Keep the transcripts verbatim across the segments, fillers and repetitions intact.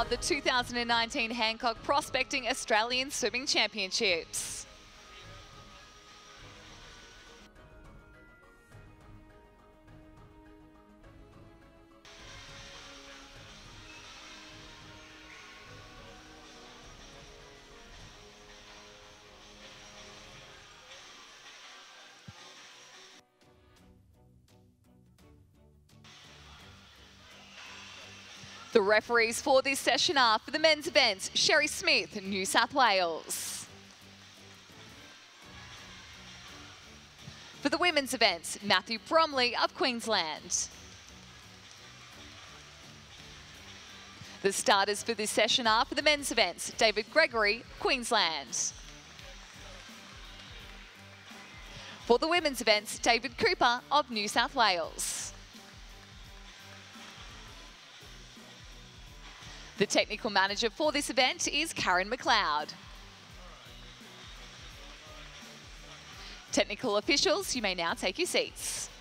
the two thousand nineteen Hancock Prospecting Australian Swimming Championships. The referees for this session are, for the men's events, Sherry Smith, New South Wales. For the women's events, Matthew Bromley of Queensland. The starters for this session are, for the men's events, David Gregory, Queensland. For the women's events, David Cooper of New South Wales. The technical manager for this event is Karen McLeod. Technical officials, you may now take your seats.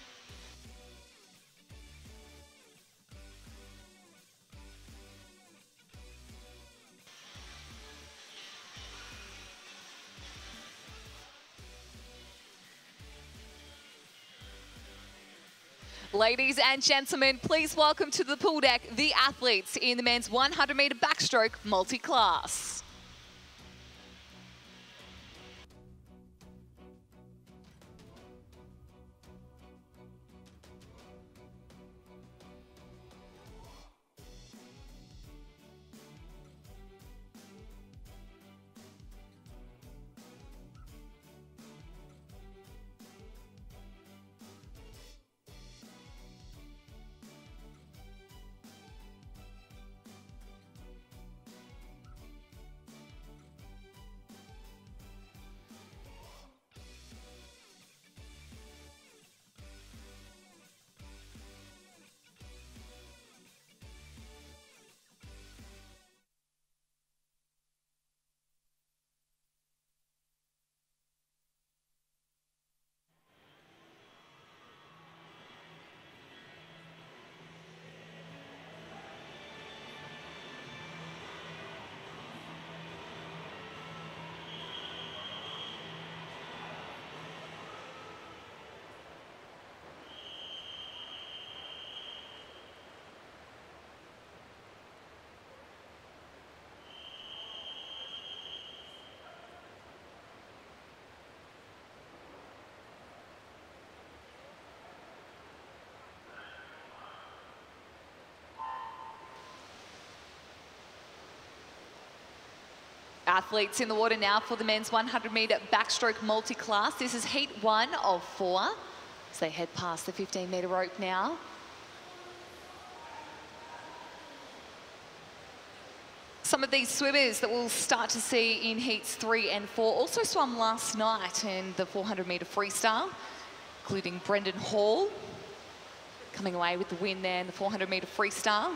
Ladies and gentlemen, please welcome to the pool deck the athletes in the men's one hundred metre backstroke multi-class. Athletes in the water now for the men's one hundred metre backstroke multi-class. This is heat one of four as they head past the fifteen metre rope now. Some of these swimmers that we'll start to see in heats three and four also swam last night in the four hundred metre freestyle, including Brendan Hall coming away with the win there in the four hundred metre freestyle.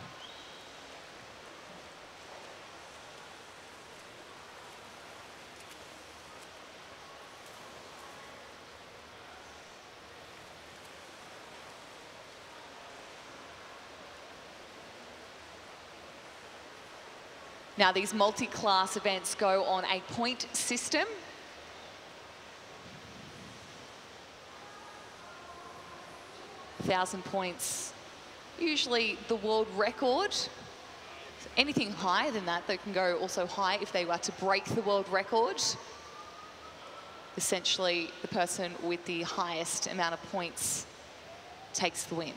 Now, these multi-class events go on a point system. one thousand points, usually the world record. Anything higher than that, they can go also high if they were to break the world record. Essentially, the person with the highest amount of points takes the win.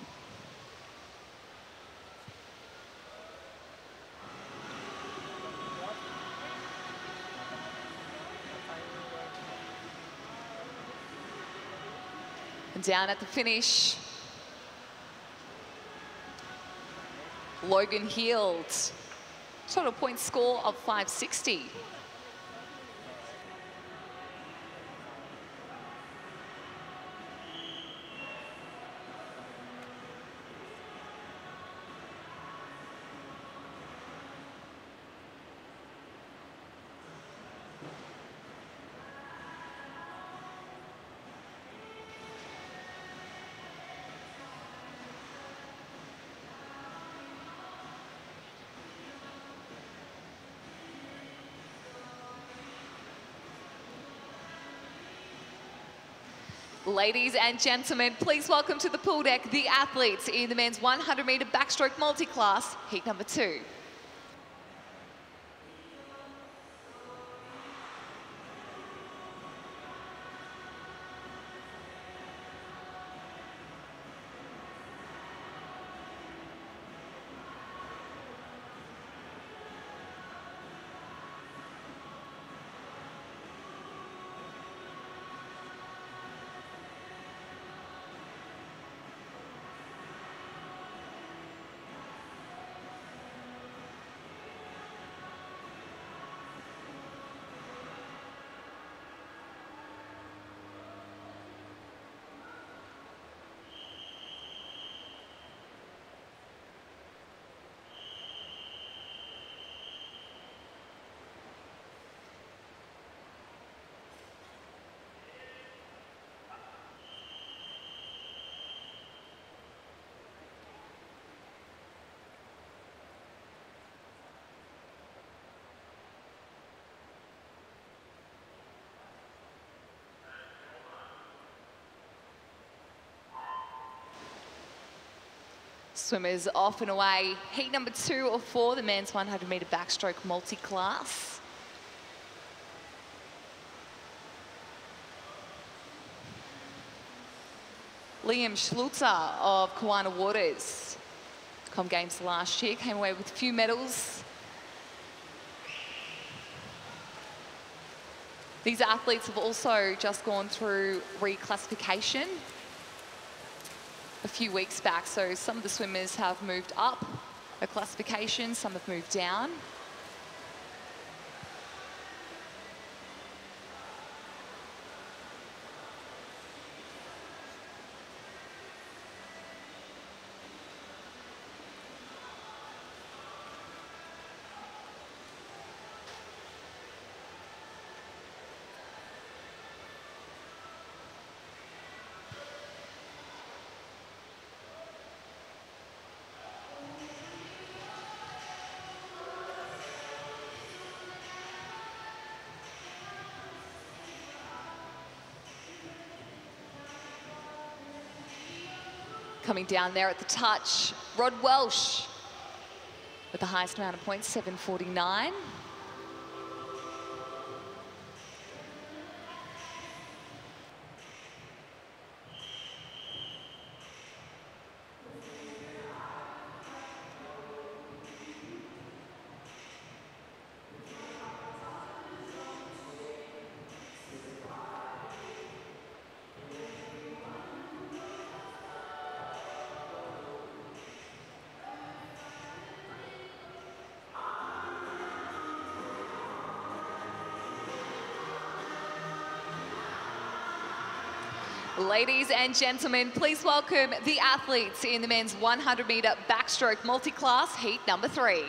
And down at the finish, Logan Heald, total point score of five sixty. Ladies and gentlemen, please welcome to the pool deck the athletes in the men's one hundred metre backstroke multi-class, heat number two. Swimmers off and away. Heat number two or four, the men's one hundred metre backstroke multi-class. Liam Schlutzer of Kiwana Waters. Com Games last year, came away with a few medals. These athletes have also just gone through reclassification a few weeks back, so some of the swimmers have moved up a classification, some have moved down. Coming down there at the touch, Rod Welsh with the highest amount of points, seven forty-nine. Ladies and gentlemen, please welcome the athletes in the men's one hundred metre backstroke multi-class, heat number three.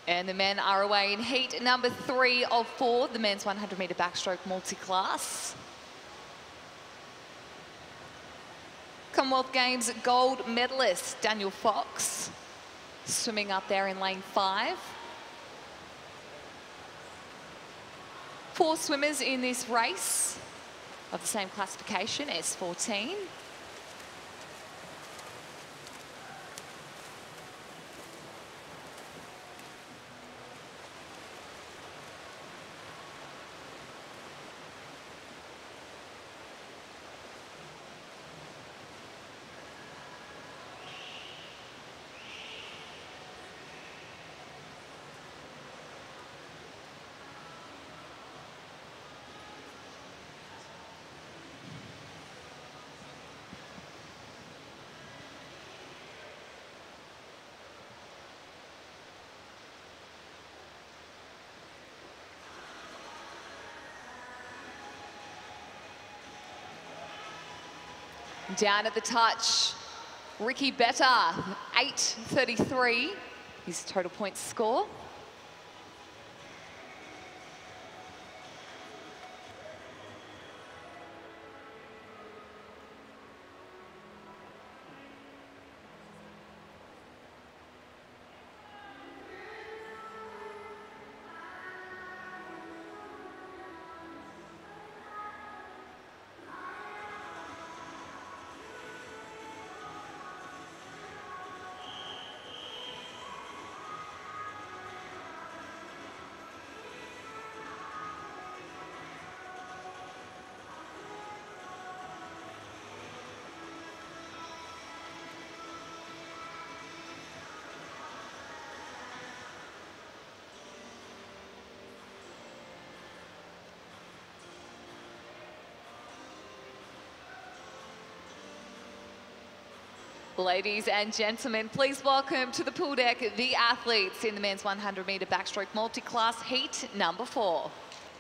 And the men are away in heat number three of four, the men's one hundred metre backstroke multi-class. Commonwealth Games gold medalist Daniel Fox swimming up there in lane five. Four swimmers in this race of the same classification, S fourteen. Down at the touch, Ricky Better, eight thirty-three, his total points score. Ladies and gentlemen, please welcome to the pool deck the athletes in the men's one hundred metre backstroke multi-class heat number four.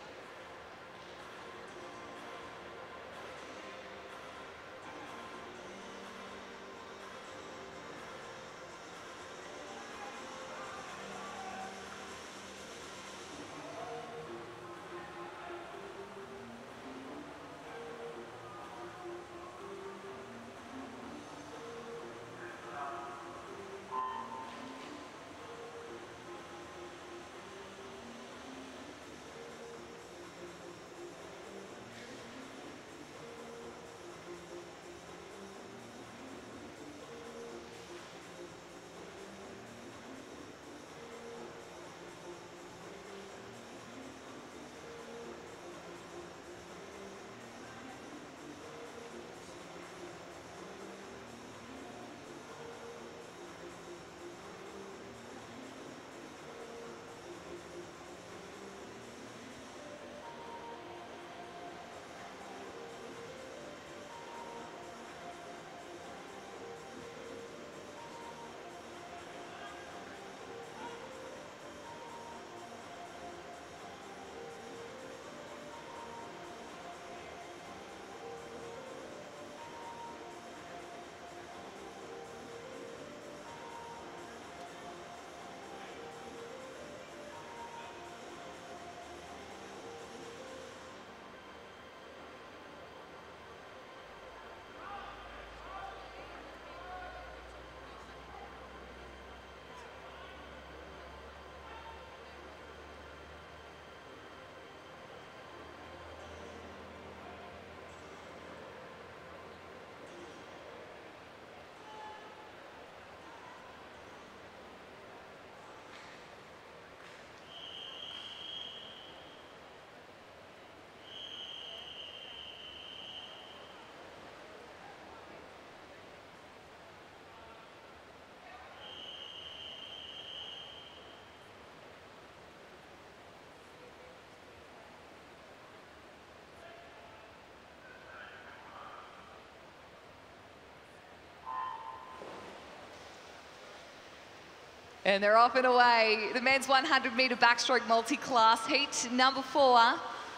And they're off and away. The men's one hundred metre backstroke multi-class heat number four.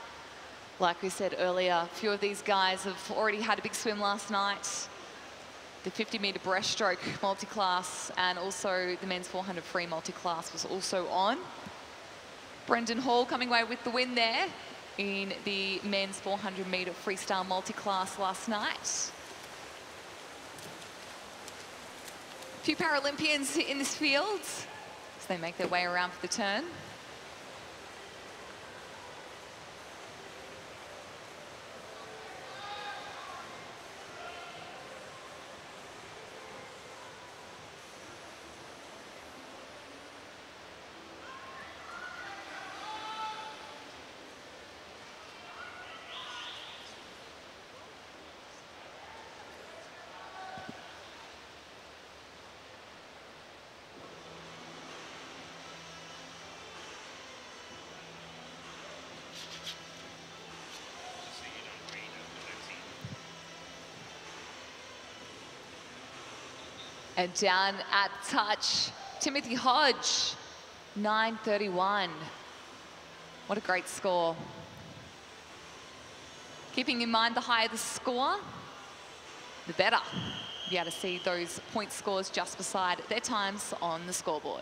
Like we said earlier, a few of these guys have already had a big swim last night. The fifty metre breaststroke multi-class and also the men's four hundred free multi-class was also on. Brendan Hall coming away with the win there in the men's four hundred metre freestyle multi-class last night. A few Paralympians in this field as they make their way around for the turn. And down at touch, Timothy Hodge, nine thirty-one. What a great score. Keeping in mind the higher the score, the better. You'll be able to see those point scores just beside their times on the scoreboard.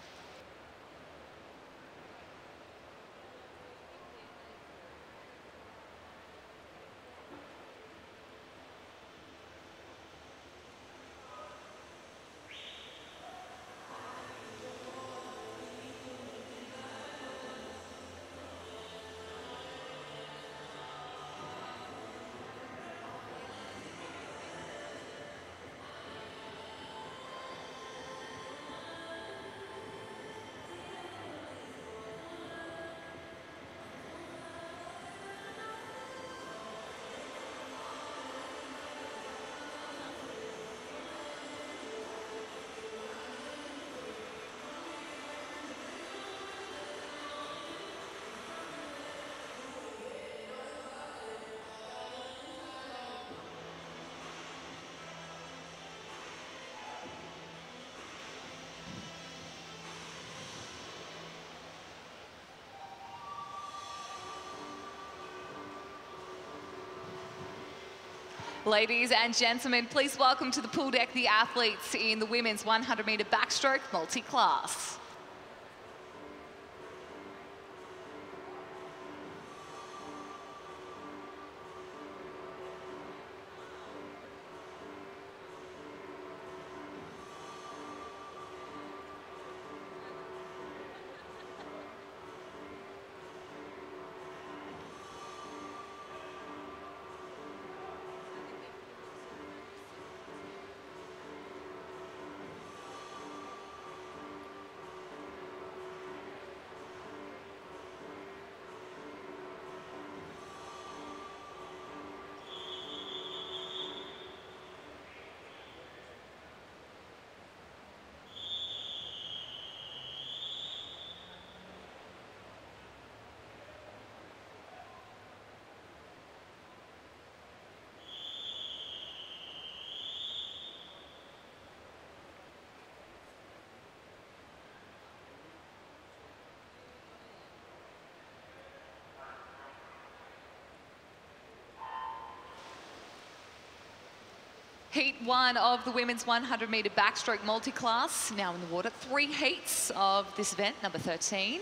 Ladies and gentlemen, please welcome to the pool deck the athletes in the women's one hundred metre backstroke multi-class. Heat one of the women's one hundred metre backstroke multi-class, now in the water. Three heats of this event, number thirteen.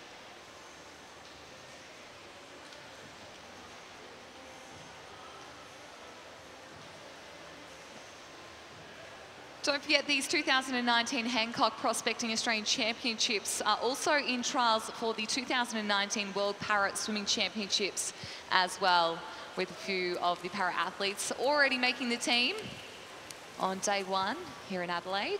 Don't forget these two thousand nineteen Hancock Prospecting Australian Championships are also in trials for the two thousand nineteen World Para Swimming Championships as well, with a few of the para athletes already making the team on day one here in Adelaide.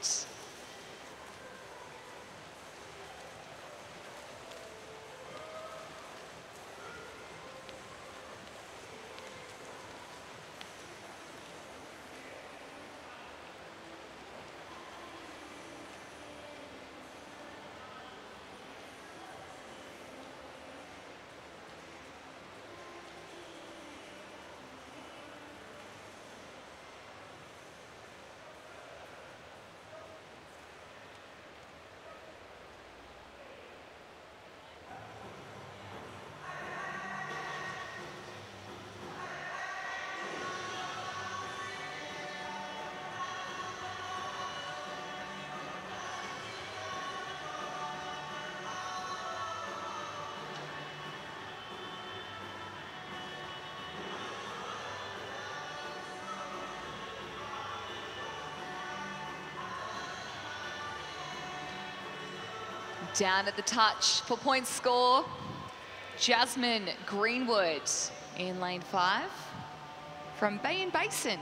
Down at the touch for point score, Jasmine Greenwood in lane five from Bay and Basin.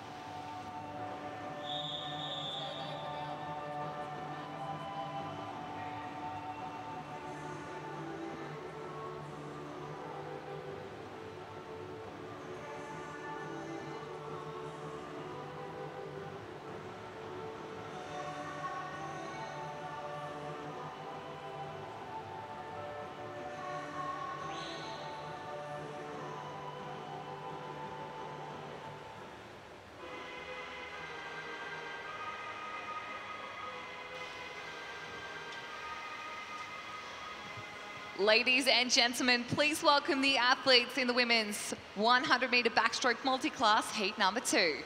Ladies and gentlemen, please welcome the athletes in the women's one hundred metre backstroke multi-class heat number two.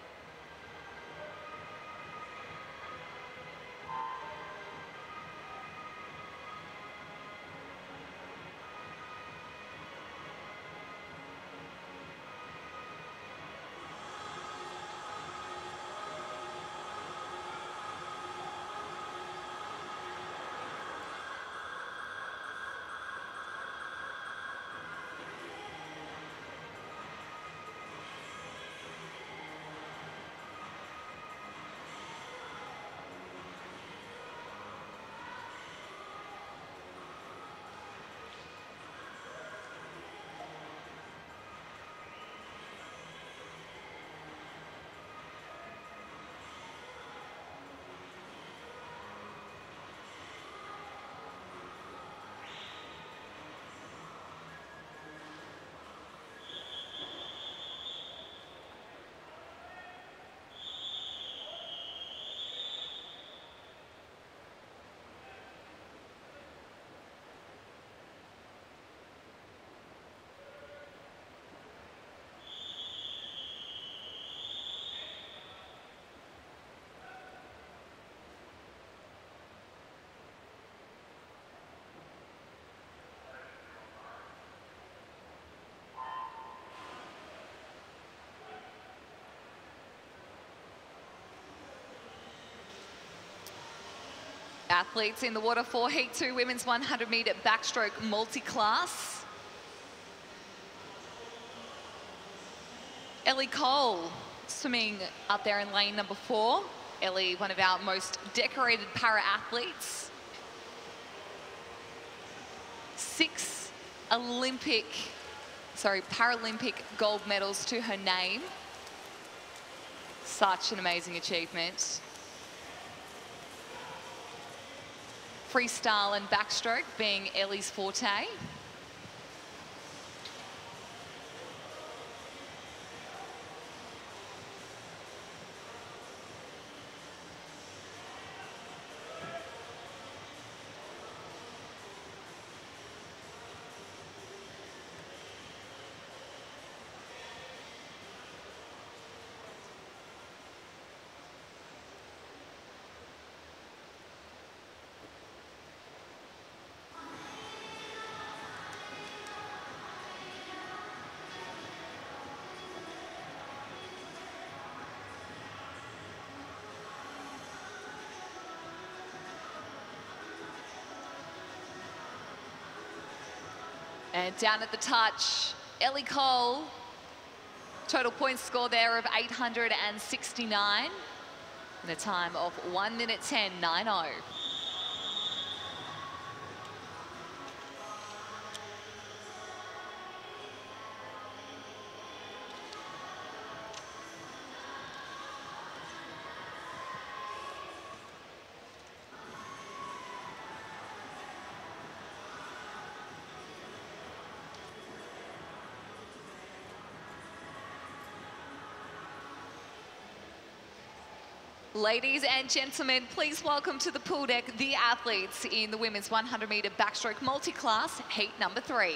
Athletes in the water for Heat two women's one hundred metre backstroke multi-class. Ellie Cole swimming up there in lane number four. Ellie, one of our most decorated para-athletes. Six Olympic, sorry, Paralympic gold medals to her name. Such an amazing achievement. Freestyle and backstroke being Ellie's forte. And down at the touch, Ellie Cole, total point score there of eight hundred sixty-nine, and a time of one minute ten nine oh. Ladies and gentlemen, please welcome to the pool deck the athletes in the women's one hundred metre backstroke multi-class, heat number three.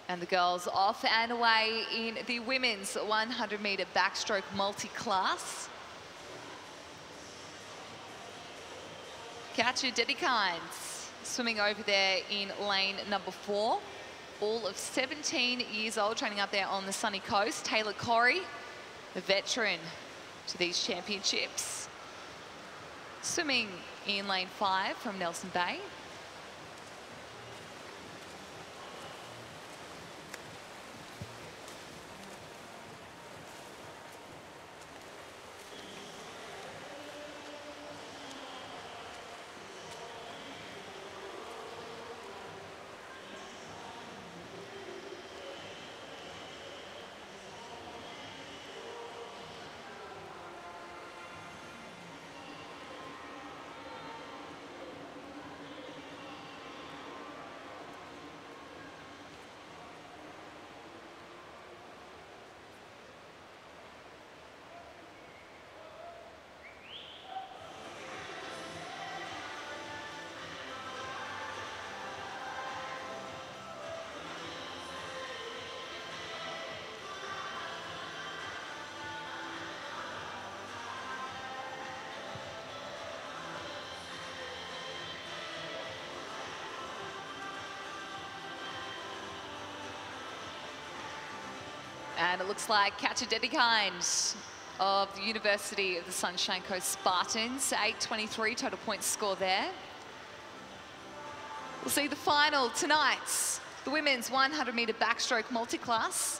And the girls off and away in the women's one hundred metre backstroke multi-class. Katja Dedekines swimming over there in lane number four. All of seventeen years old, training up there on the sunny coast. Taylor Corey, the veteran to these championships. Swimming in lane five from Nelson Bay. And it looks like Katja Dedekines of the University of the Sunshine Coast Spartans, eight twenty-three total points score there. We'll see the final tonight, the women's one hundred metre backstroke multi-class.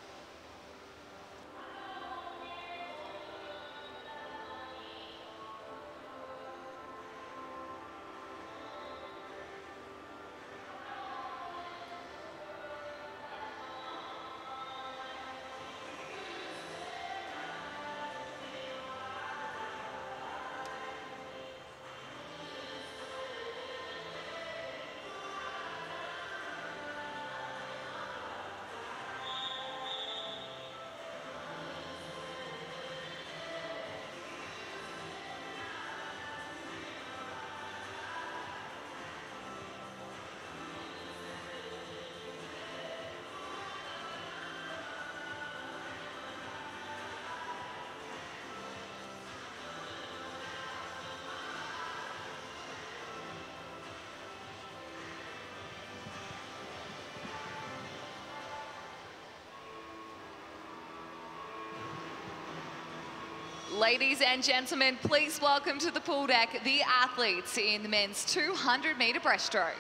Ladies and gentlemen, please welcome to the pool deck the athletes in the men's two hundred metre breaststroke.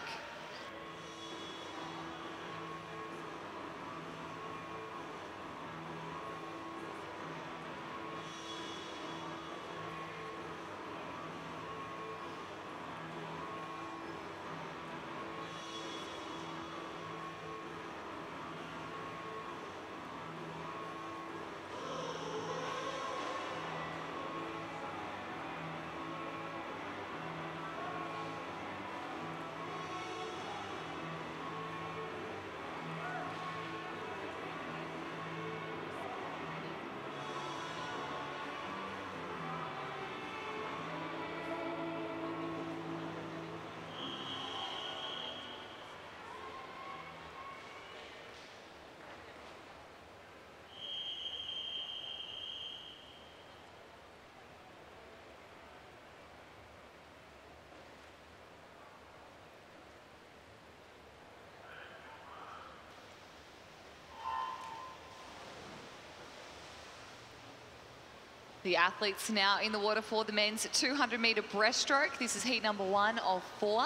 The athletes now in the water for the men's two hundred metre breaststroke. This is heat number one of four.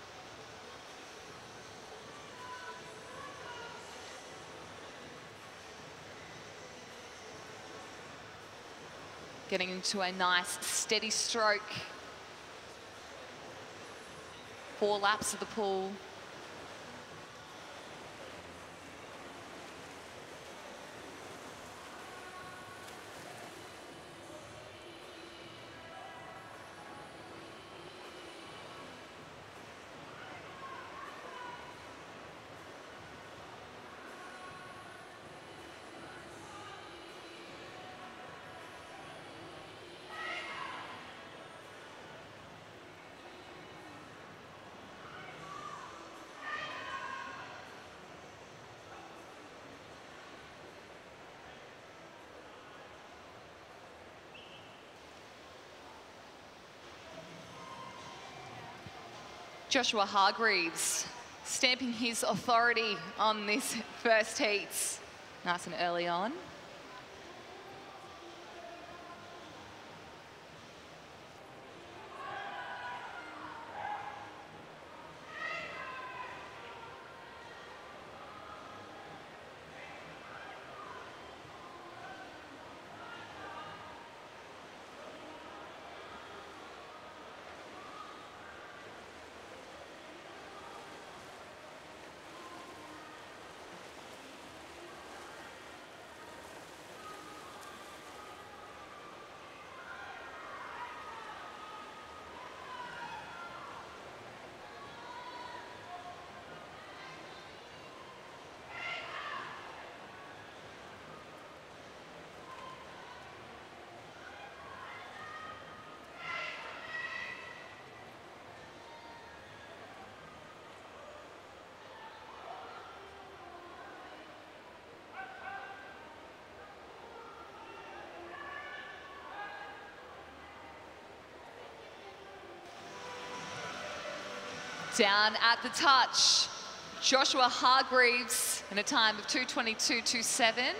Getting into a nice steady stroke. Four laps of the pool. Joshua Hargreaves stamping his authority on this first heats. Nice and early on. Down at the touch, Joshua Hargreaves in a time of two twenty-two point two seven.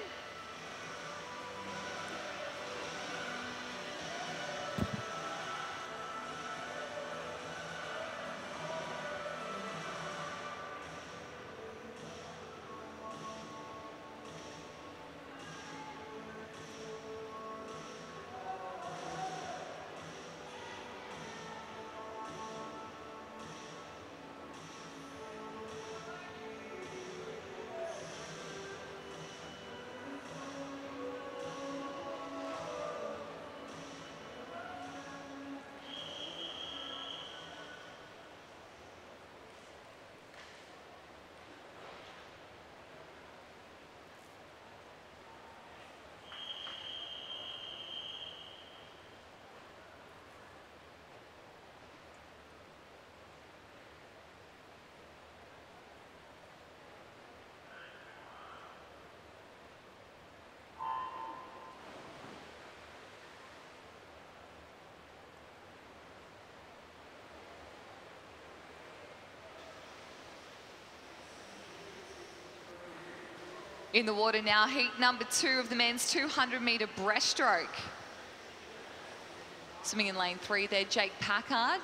In the water now, heat number two of the men's two hundred metre breaststroke. Swimming in lane three there, Jake Packard,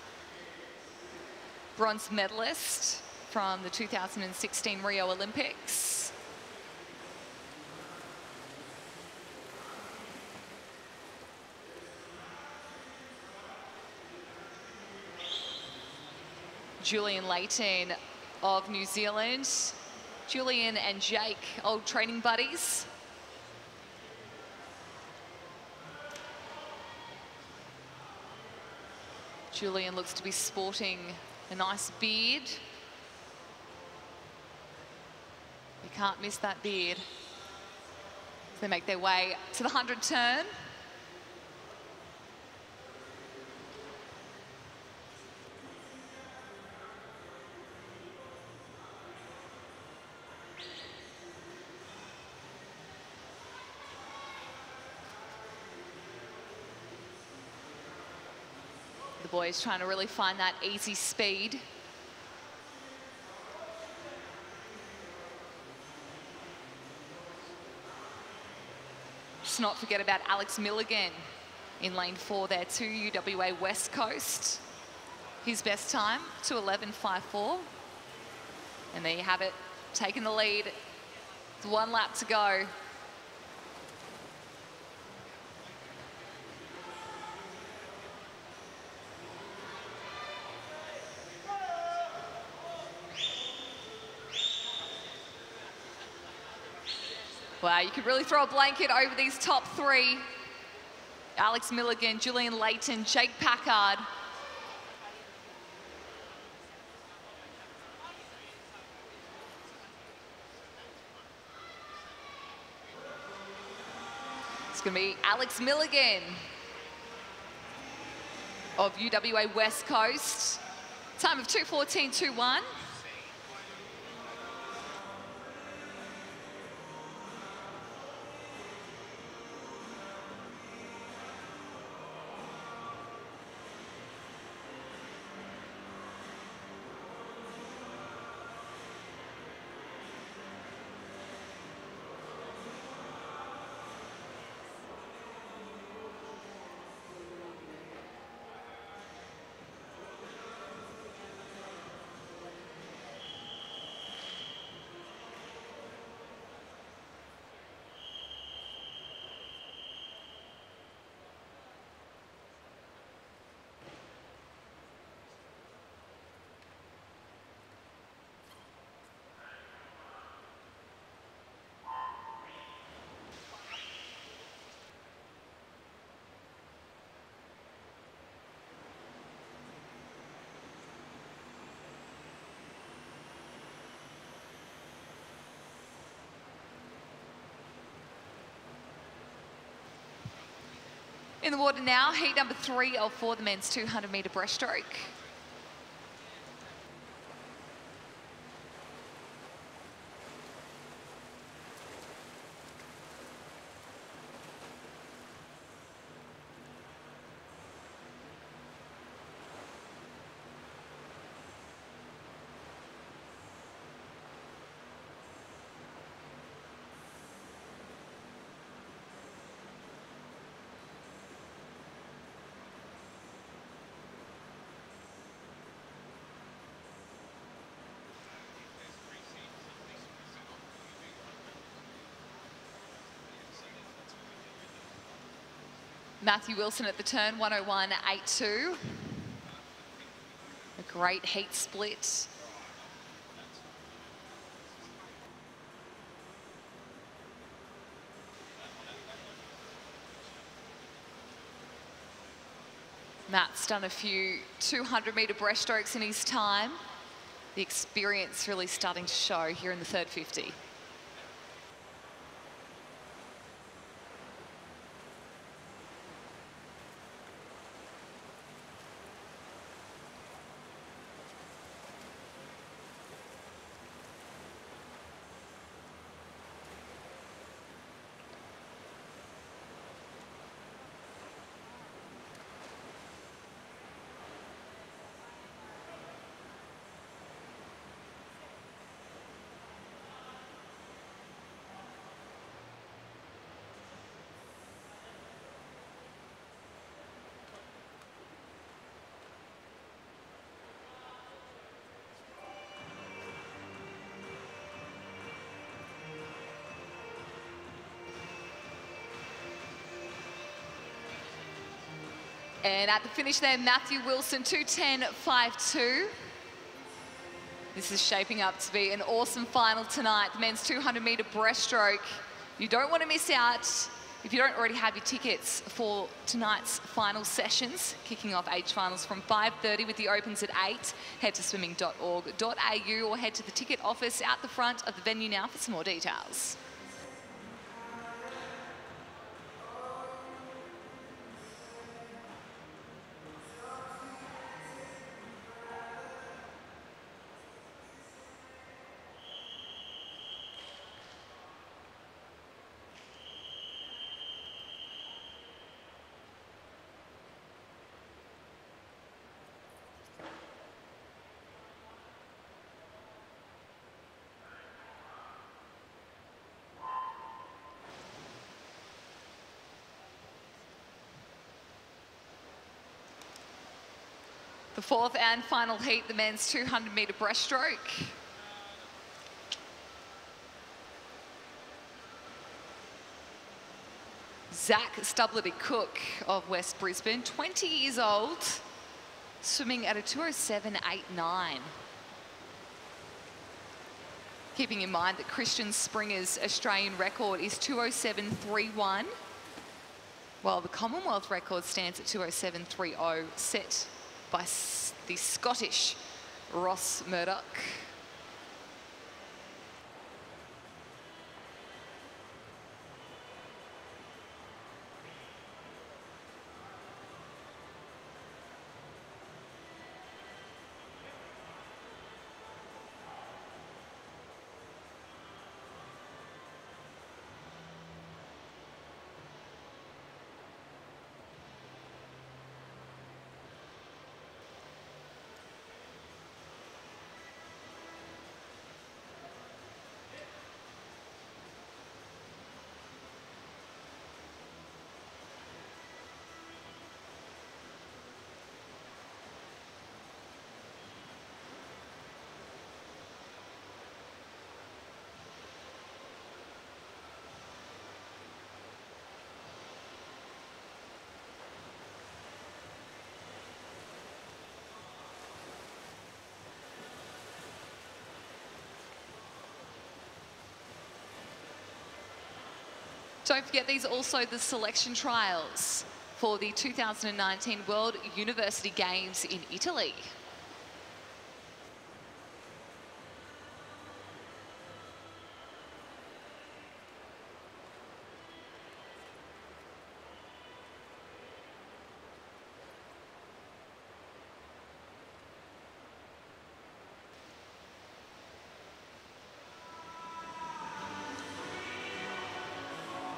bronze medalist from the two thousand sixteen Rio Olympics. Julian Layton of New Zealand. Julian and Jake, old training buddies. Julian looks to be sporting a nice beard. You can't miss that beard. As they make their way to the hundred turn. The boys trying to really find that easy speed. Just not forget about Alex Milligan in lane four there too, U W A West Coast. His best time, two eleven fifty-four. And there you have it, taking the lead. With one lap to go. Wow, you could really throw a blanket over these top three. Alex Milligan, Julian Layton, Jake Packard. It's going to be Alex Milligan of U W A West Coast. Time of two fourteen twenty-one. In the water now, heat number three of four, the men's two hundred metre breaststroke. Matthew Wilson at the turn, one oh one point eight two. A great heat split. Matt's done a few two hundred metre breaststrokes in his time. The experience really starting to show here in the third fifty. And at the finish there, Matthew Wilson, two ten point five two. This is shaping up to be an awesome final tonight. The men's two hundred metre breaststroke. You don't want to miss out if you don't already have your tickets for tonight's final sessions, kicking off H finals from five thirty with the opens at eight. Head to swimming dot org dot A U or head to the ticket office out the front of the venue now for some more details. The fourth and final heat, the men's two hundred metre breaststroke. Zach Stublety-Cook of West Brisbane, twenty years old, swimming at a two oh seven point eight nine. Keeping in mind that Christian Springer's Australian record is two oh seven point three one, while the Commonwealth record stands at two oh seven point three oh, set by the Scottish Ross Murdoch. Don't forget, these are also the selection trials for the two thousand nineteen World University Games in Italy.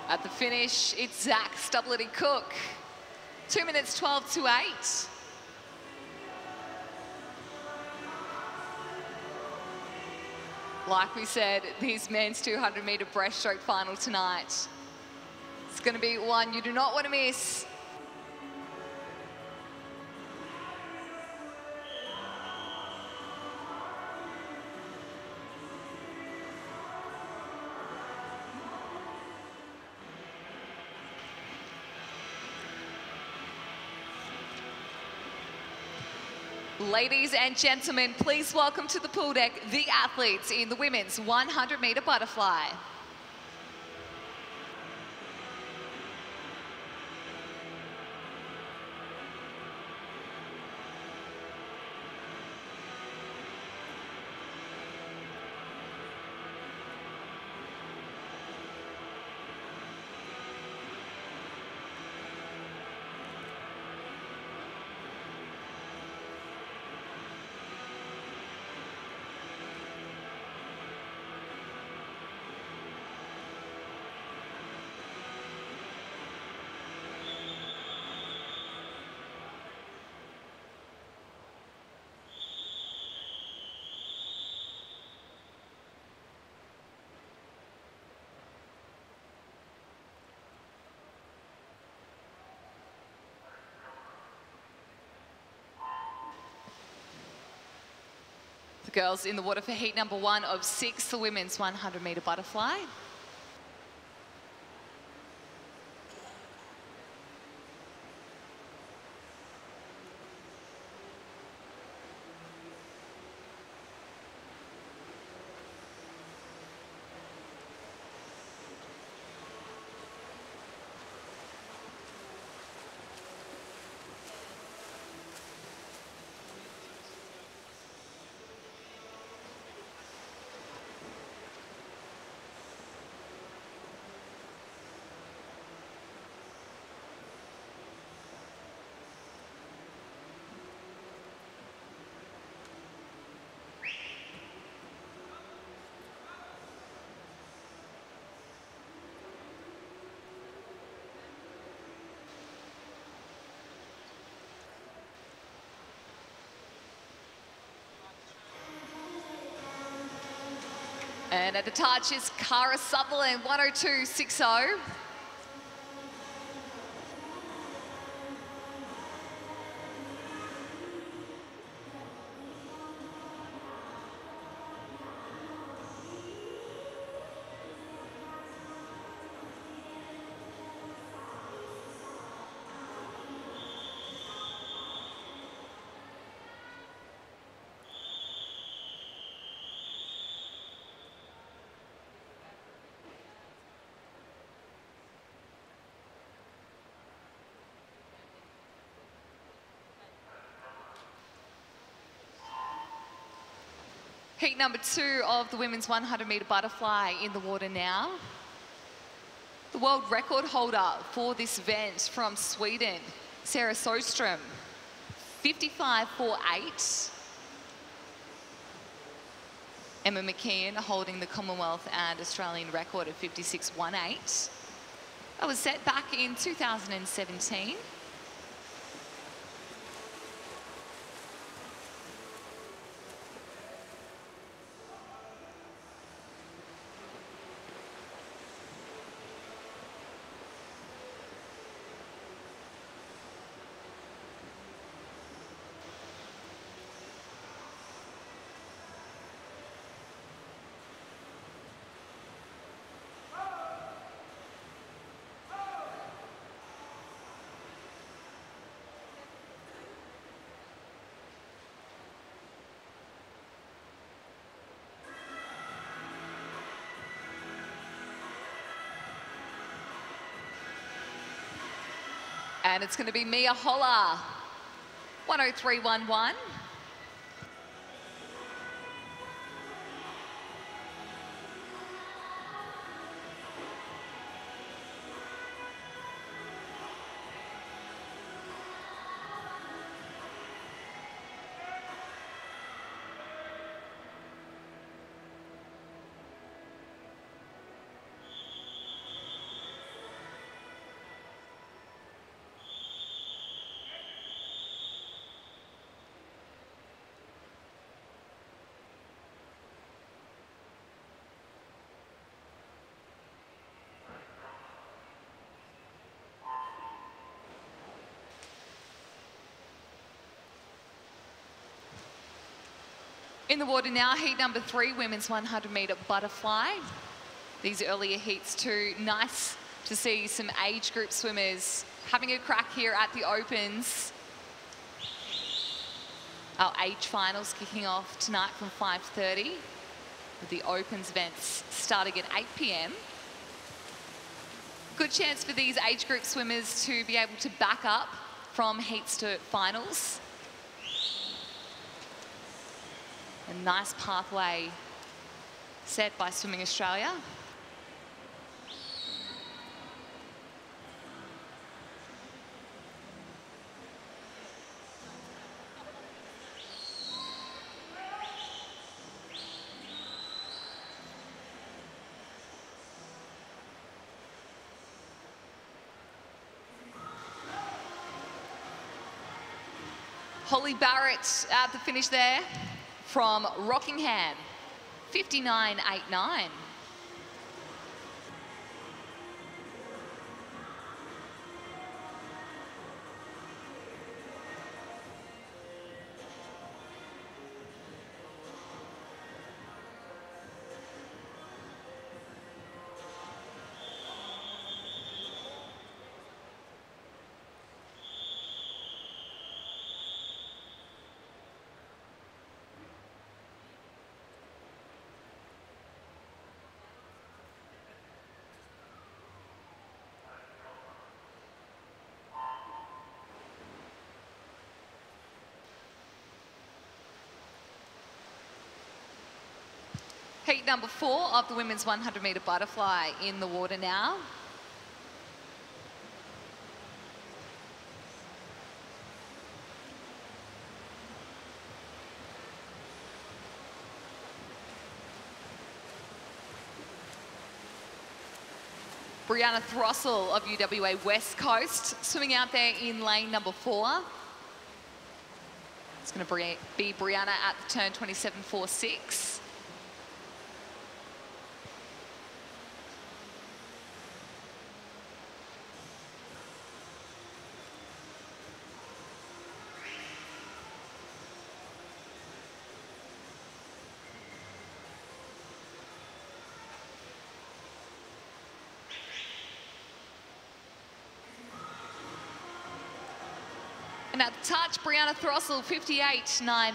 At the finish, it's Zach Stubblety Cook. Two minutes twelve to eight. Like we said, this men's two hundred metre breaststroke final tonight. It's going to be one you do not want to miss. Ladies and gentlemen, please welcome to the pool deck the athletes in the women's one hundred metre butterfly. The girls in the water for heat number one of six, the women's one hundred metre butterfly. And at the touch is Cara Sutherland, one oh two sixty. Heat number two of the women's one hundred metre butterfly in the water now. The world record holder for this event from Sweden, Sarah Sjöström, fifty-five forty-eight. Emma McKeon holding the Commonwealth and Australian record of fifty-six eighteen. That was set back in two thousand seventeen. And it's going to be Mia Holler, one oh three eleven. In the water now, heat number three, women's one hundred metre butterfly. These earlier heats too, nice to see some age group swimmers having a crack here at the Opens. Our age finals kicking off tonight from five thirty, with the Opens events starting at eight p m Good chance for these age group swimmers to be able to back up from heats to finals. A nice pathway set by Swimming Australia. Holly Barrett at the finish there from Rockingham, fifty-nine eighty-nine. Heat number four of the women's one hundred metre butterfly in the water now. Brianna Throssell of U W A West Coast swimming out there in lane number four. It's going to be Brianna at the turn twenty-seven forty-six. And at the touch, Brianna Throssell, fifty-eight ninety.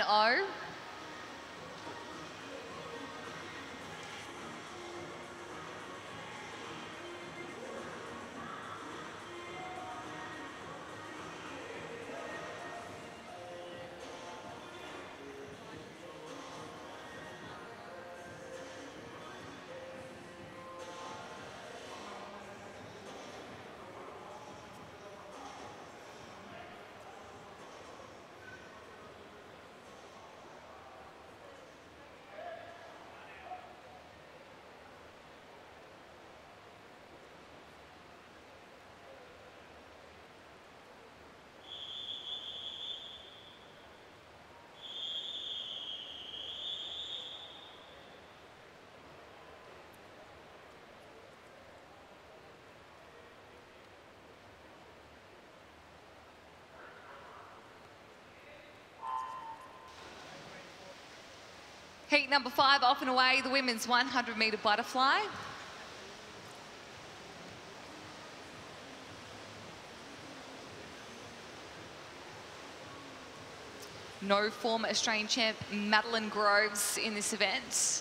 Heat number five off and away, the women's one hundred metre butterfly. No former Australian champ Madeline Groves in this event.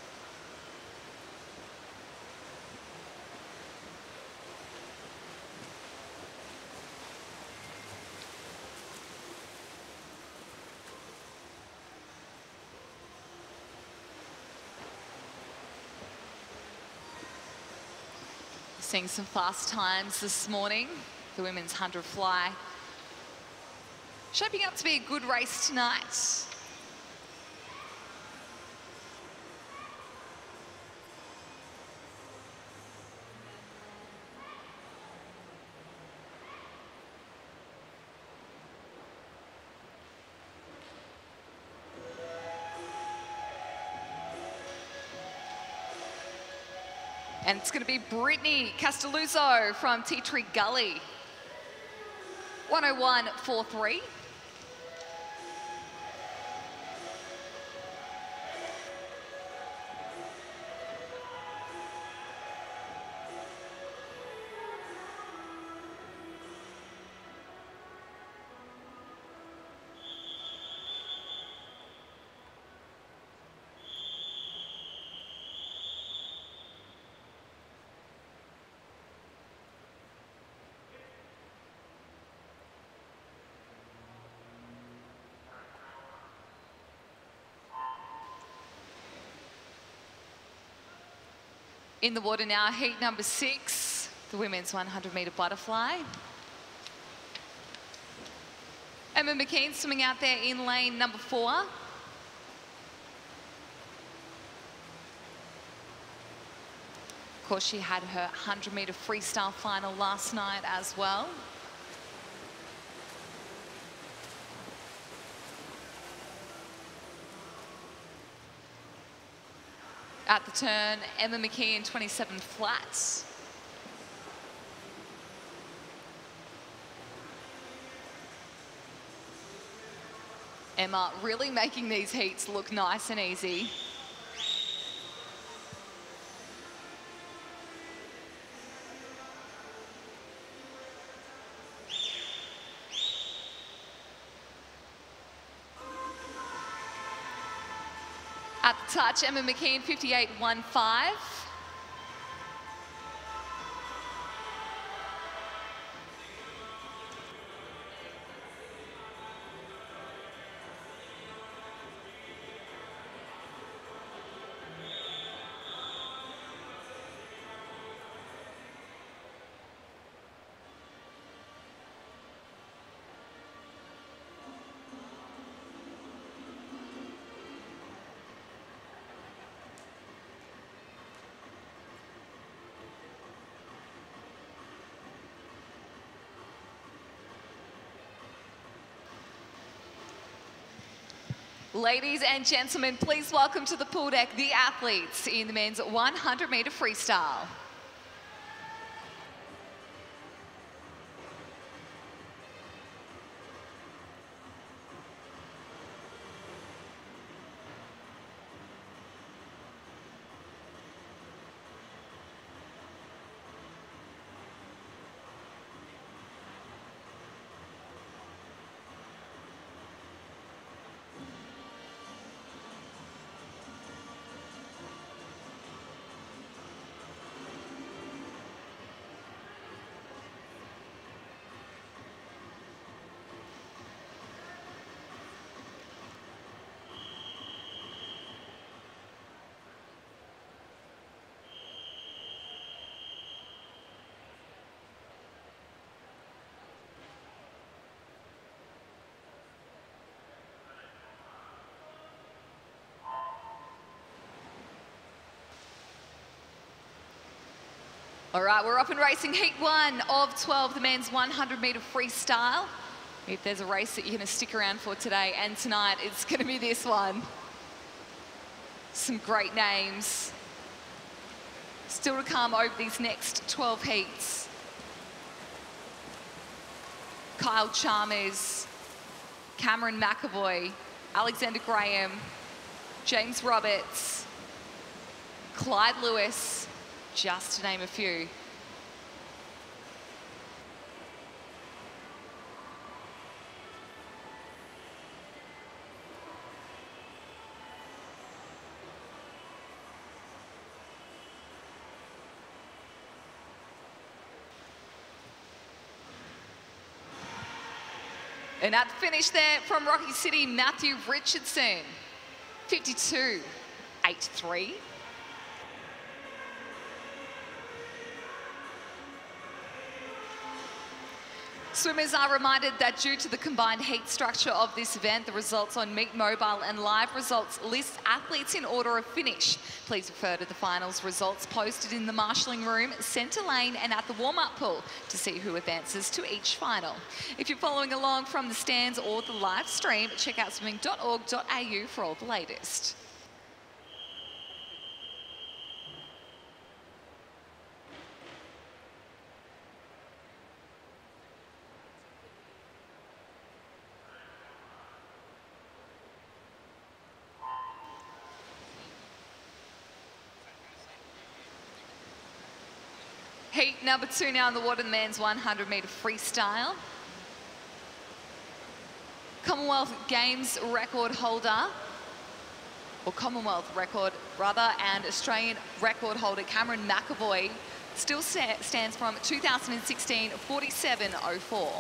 Seeing some fast times this morning, the women's one hundred fly. Shaping up to be a good race tonight. And it's going to be Brittany Castelluzzo from Tea Tree Gully. one oh one forty-three. In the water now, heat number six, the women's one hundred metre butterfly. Emma McKean swimming out there in lane number four. Of course, she had her one hundred metre freestyle final last night as well. At the turn, Emma McKean, twenty-seven flats. Emma really making these heats look nice and easy. At the touch, Emma McKean, fifty-eight one five. Ladies and gentlemen, please welcome to the pool deck the athletes in the men's one hundred metre freestyle. All right, we're off and racing heat one of twelve, the men's one hundred metre freestyle. If there's a race that you're going to stick around for today and tonight, it's going to be this one. Some great names still to come over these next twelve heats. Kyle Chalmers, Cameron McAvoy, Alexander Graham, James Roberts, Clyde Lewis, just to name a few. And at the finish there from Rocky City, Matthew Richardson, fifty-two eighty-three. Swimmers are reminded that due to the combined heat structure of this event, the results on Meet Mobile and live results list athletes in order of finish. Please refer to the finals results posted in the marshalling room, centre lane and at the warm-up pool to see who advances to each final. If you're following along from the stands or the live stream, check out swimming dot org dot A U for all the latest. Heat number two now in the water, the men's one hundred metre freestyle. Commonwealth Games record holder, or Commonwealth record rather, and Australian record holder Cameron McAvoy still stands from two thousand sixteen, forty-seven oh four.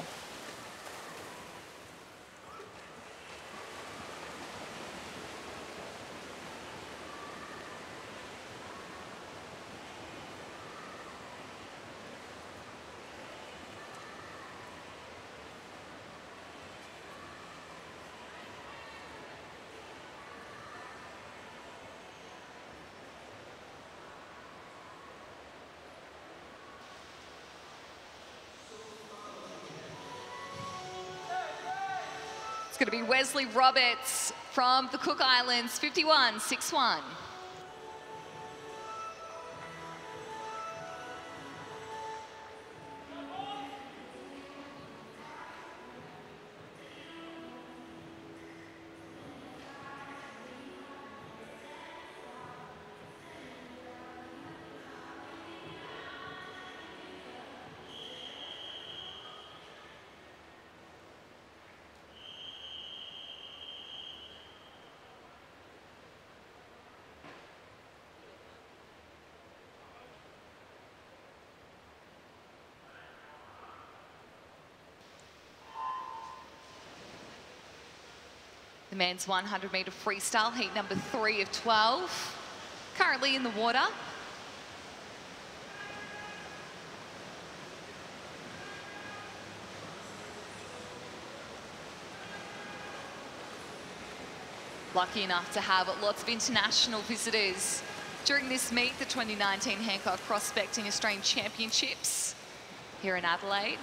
It's going to be Wesley Roberts from the Cook Islands, fifty-one six one. The men's one hundred metre freestyle, heat number three of twelve, currently in the water. Lucky enough to have lots of international visitors during this meet, the twenty nineteen Hancock Prospecting Australian Championships here in Adelaide.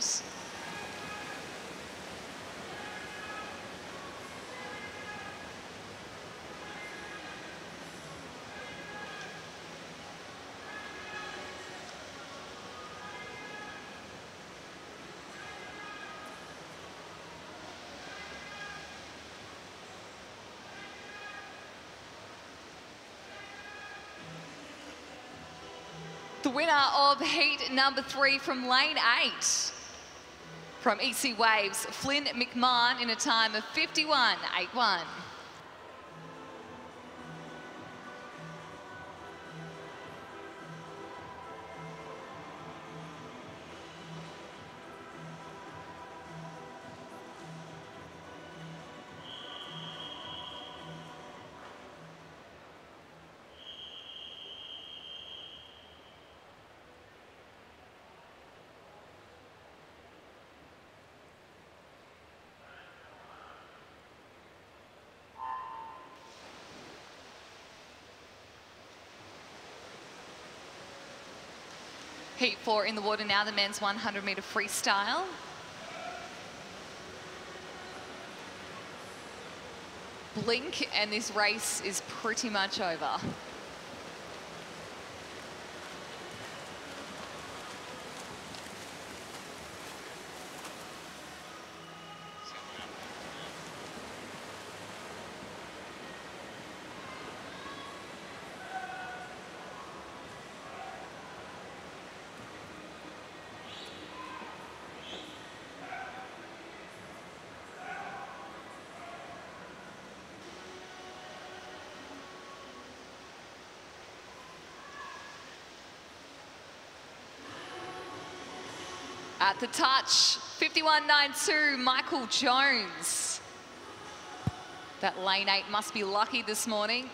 The winner of heat number three from lane eight, from E C Waves, Flynn McMahon, in a time of fifty-one eighty-one. Heat four in the water now, the men's one hundred metre freestyle. Blink and this race is pretty much over. At the touch, fifty-one ninety-two, Michael Jones. That lane eight must be lucky this morning.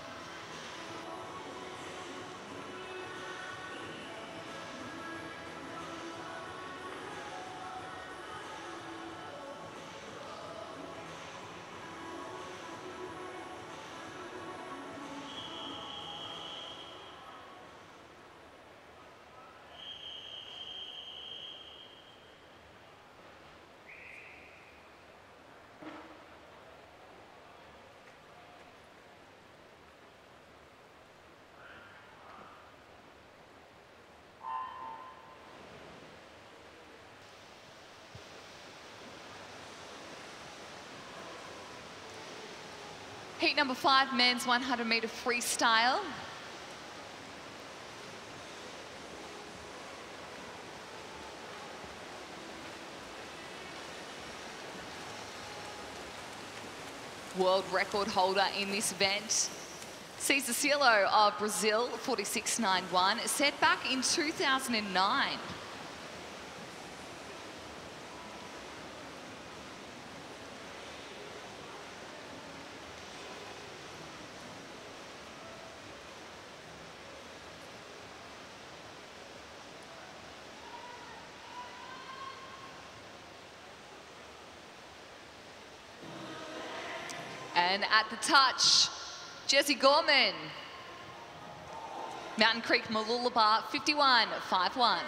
Heat number five, men's one hundred metre freestyle. World record holder in this event, Cesar Cielo of Brazil, forty-six ninety-one, set back in two thousand nine. And at the touch, Jesse Gorman. Mountain Creek, Mooloolaba, fifty-one fifty-one.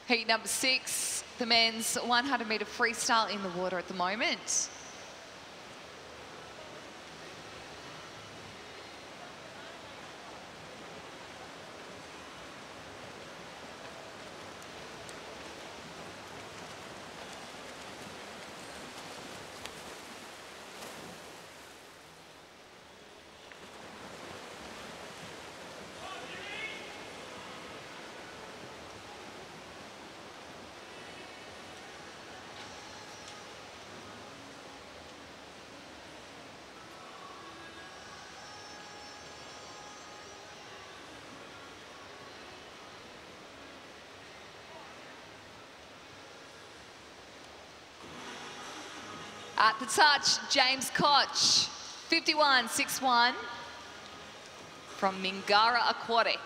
Heat number six, the men's one hundred metre freestyle in the water at the moment. At the touch, James Koch, fifty-one sixty-one from Mingara Aquatic.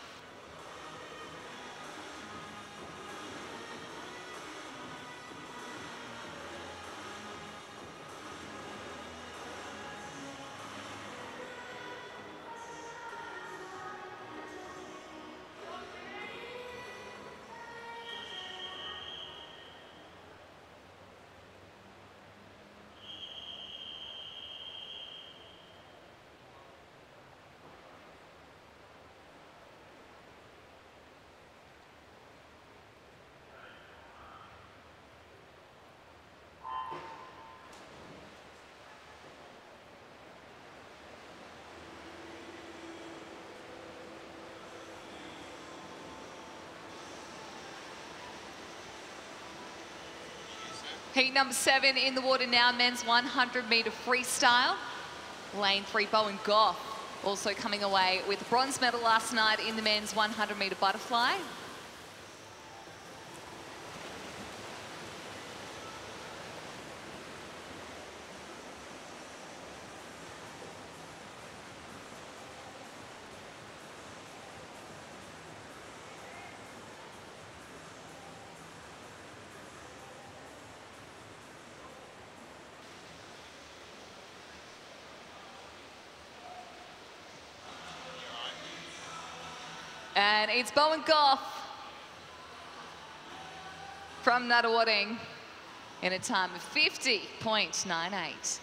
Heat number seven in the water now, men's one hundred metre freestyle. Lane three, Bowen Goff also coming away with a bronze medal last night in the men's one hundred metre butterfly. And it's Bowen Goff from Nuttawading in a time of fifty point nine eight.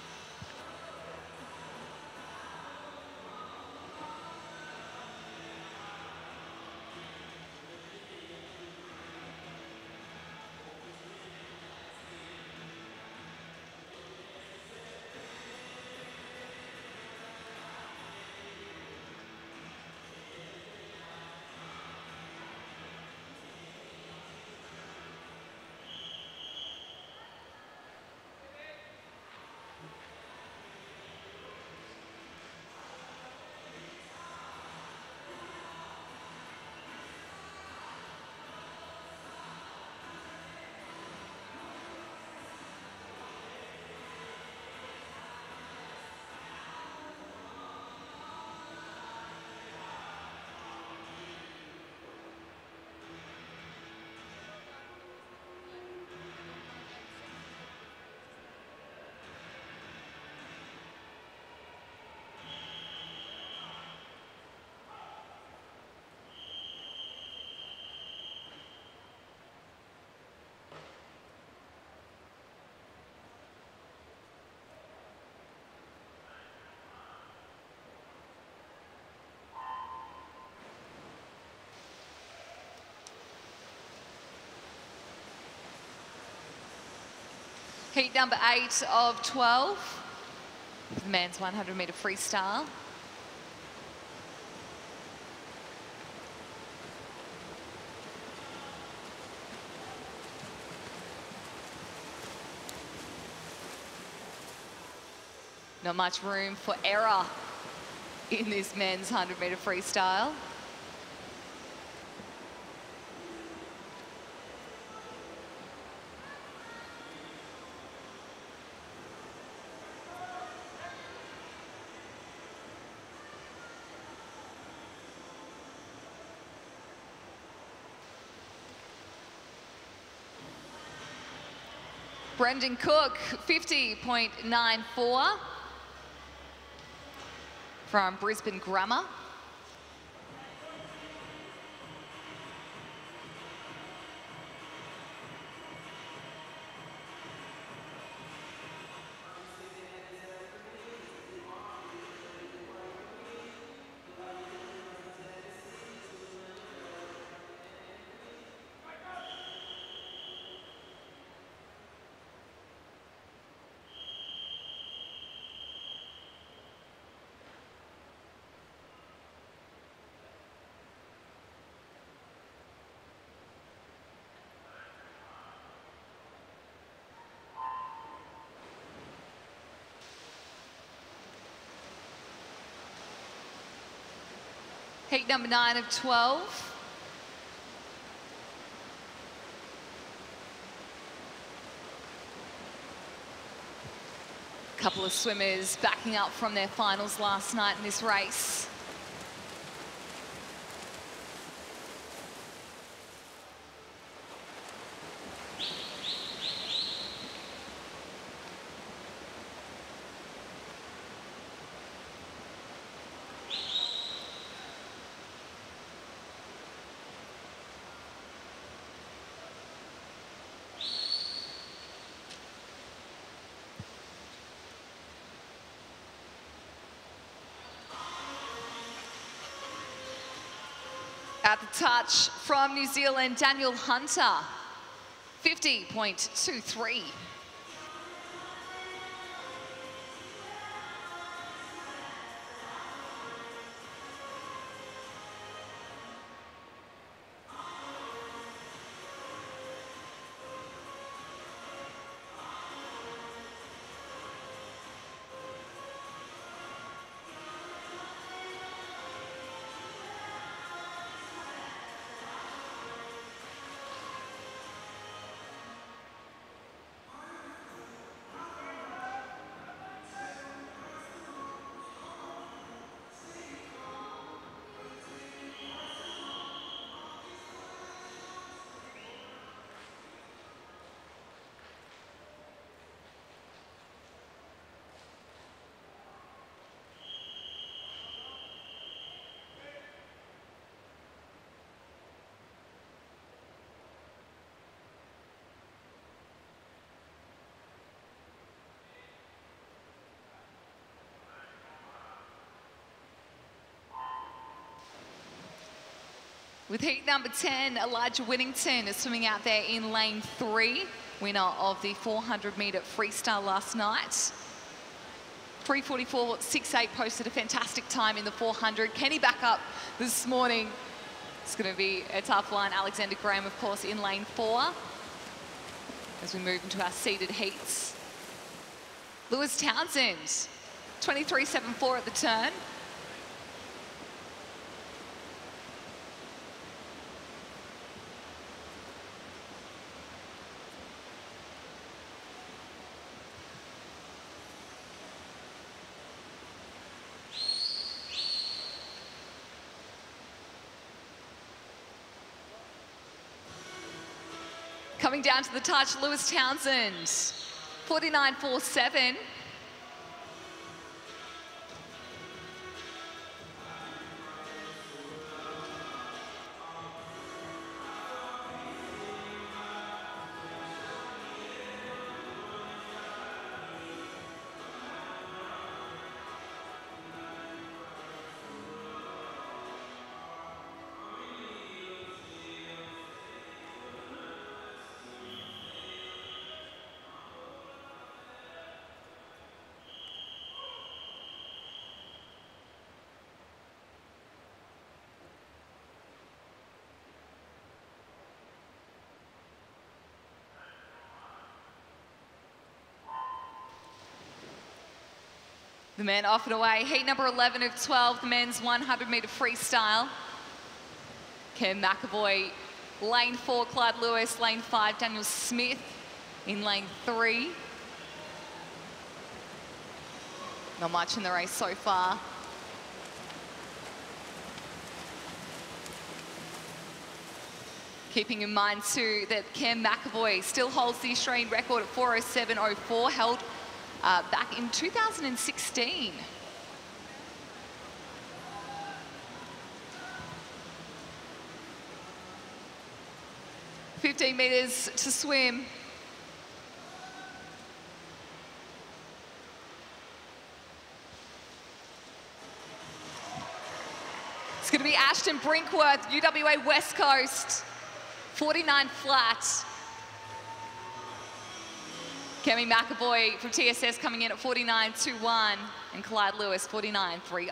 Heat number eight of twelve, the men's one hundred metre freestyle. Not much room for error in this men's one hundred metre freestyle. Brendan Cook, fifty point nine four from Brisbane Grammar. Heat number nine of twelve. A couple of swimmers backing up from their finals last night in this race. At the touch from New Zealand, Daniel Hunter, fifty point two three. With heat number ten, Elijah Whittington is swimming out there in lane three, winner of the four hundred metre freestyle last night. three forty-four point six eight posted a fantastic time in the four hundred. Kenny back up this morning. It's going to be a tough line. Alexander Graham, of course, in lane four as we move into our seeded heats. Lewis Townsend, twenty-three seventy-four at the turn. Coming down to the touch, Lewis Townsend, forty-nine forty-seven. The men off and away. Heat number eleven of twelve, the men's one hundred metre freestyle. Cam McAvoy, lane four, Clyde Lewis, lane five, Daniel Smith in lane three. Not much in the race so far. Keeping in mind too that Cam McAvoy still holds the Australian record at four oh seven oh four, held Uh, back in two thousand sixteen. fifteen metres to swim. It's going to be Ashton Brinkworth, U W A West Coast, forty-nine flat. Kemi McAvoy from T S S coming in at forty-nine twenty-one, and Clyde Lewis forty-nine thirty.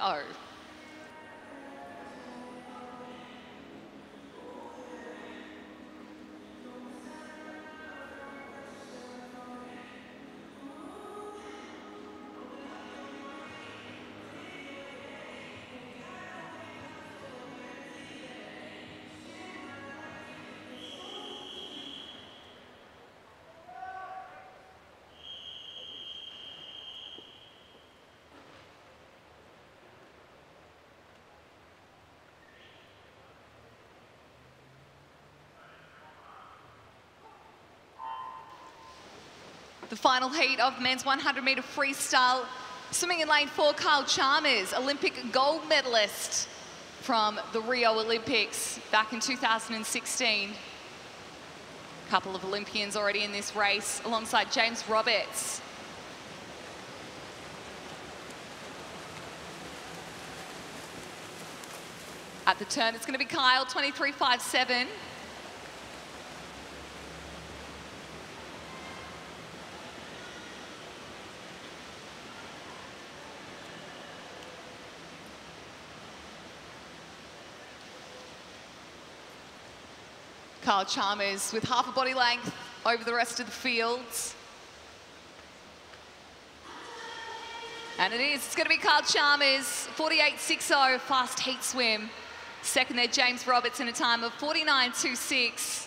The final heat of men's one hundred metre freestyle. Swimming in lane four, Kyle Chalmers, Olympic gold medalist from the Rio Olympics back in two thousand sixteen. A couple of Olympians already in this race, alongside James Roberts. At the turn, it's going to be Kyle, twenty-three five seven. Kyle Chalmers with half a body length over the rest of the fields. And it is, it's going to be Kyle Chalmers, forty-eight sixty, fast heat swim. Second there, James Roberts in a time of forty-nine twenty-six.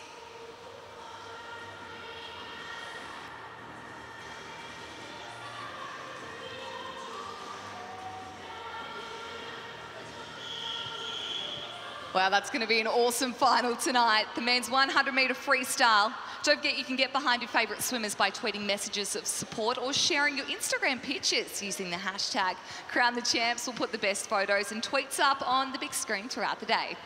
Wow, that's going to be an awesome final tonight. The men's one hundred metre freestyle. Don't forget you can get behind your favourite swimmers by tweeting messages of support or sharing your Instagram pictures using the hashtag Crown the Champs. We'll put the best photos and tweets up on the big screen throughout the day.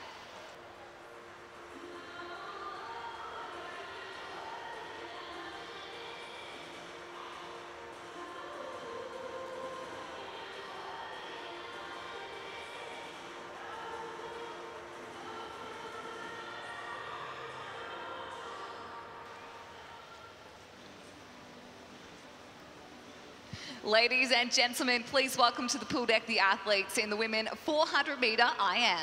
Ladies and gentlemen, please welcome to the pool deck the athletes in the women four hundred metre I M.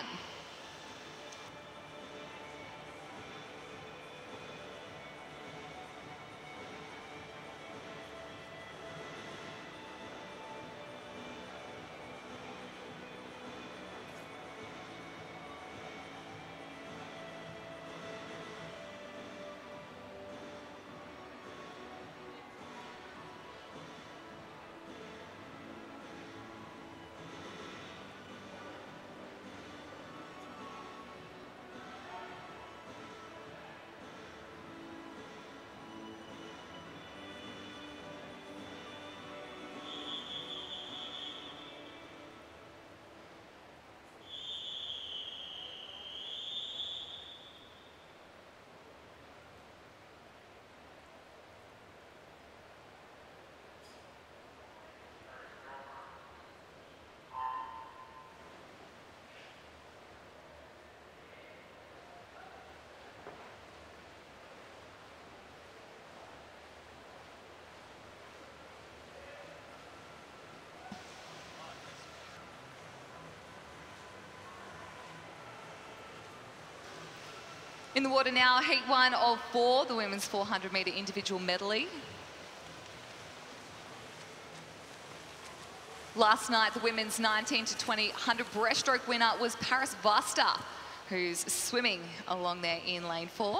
In the water now, heat one of four, the women's four hundred metre individual medley. Last night, the women's nineteen to twenty one hundred breaststroke winner was Paris Vasta, who's swimming along there in lane four.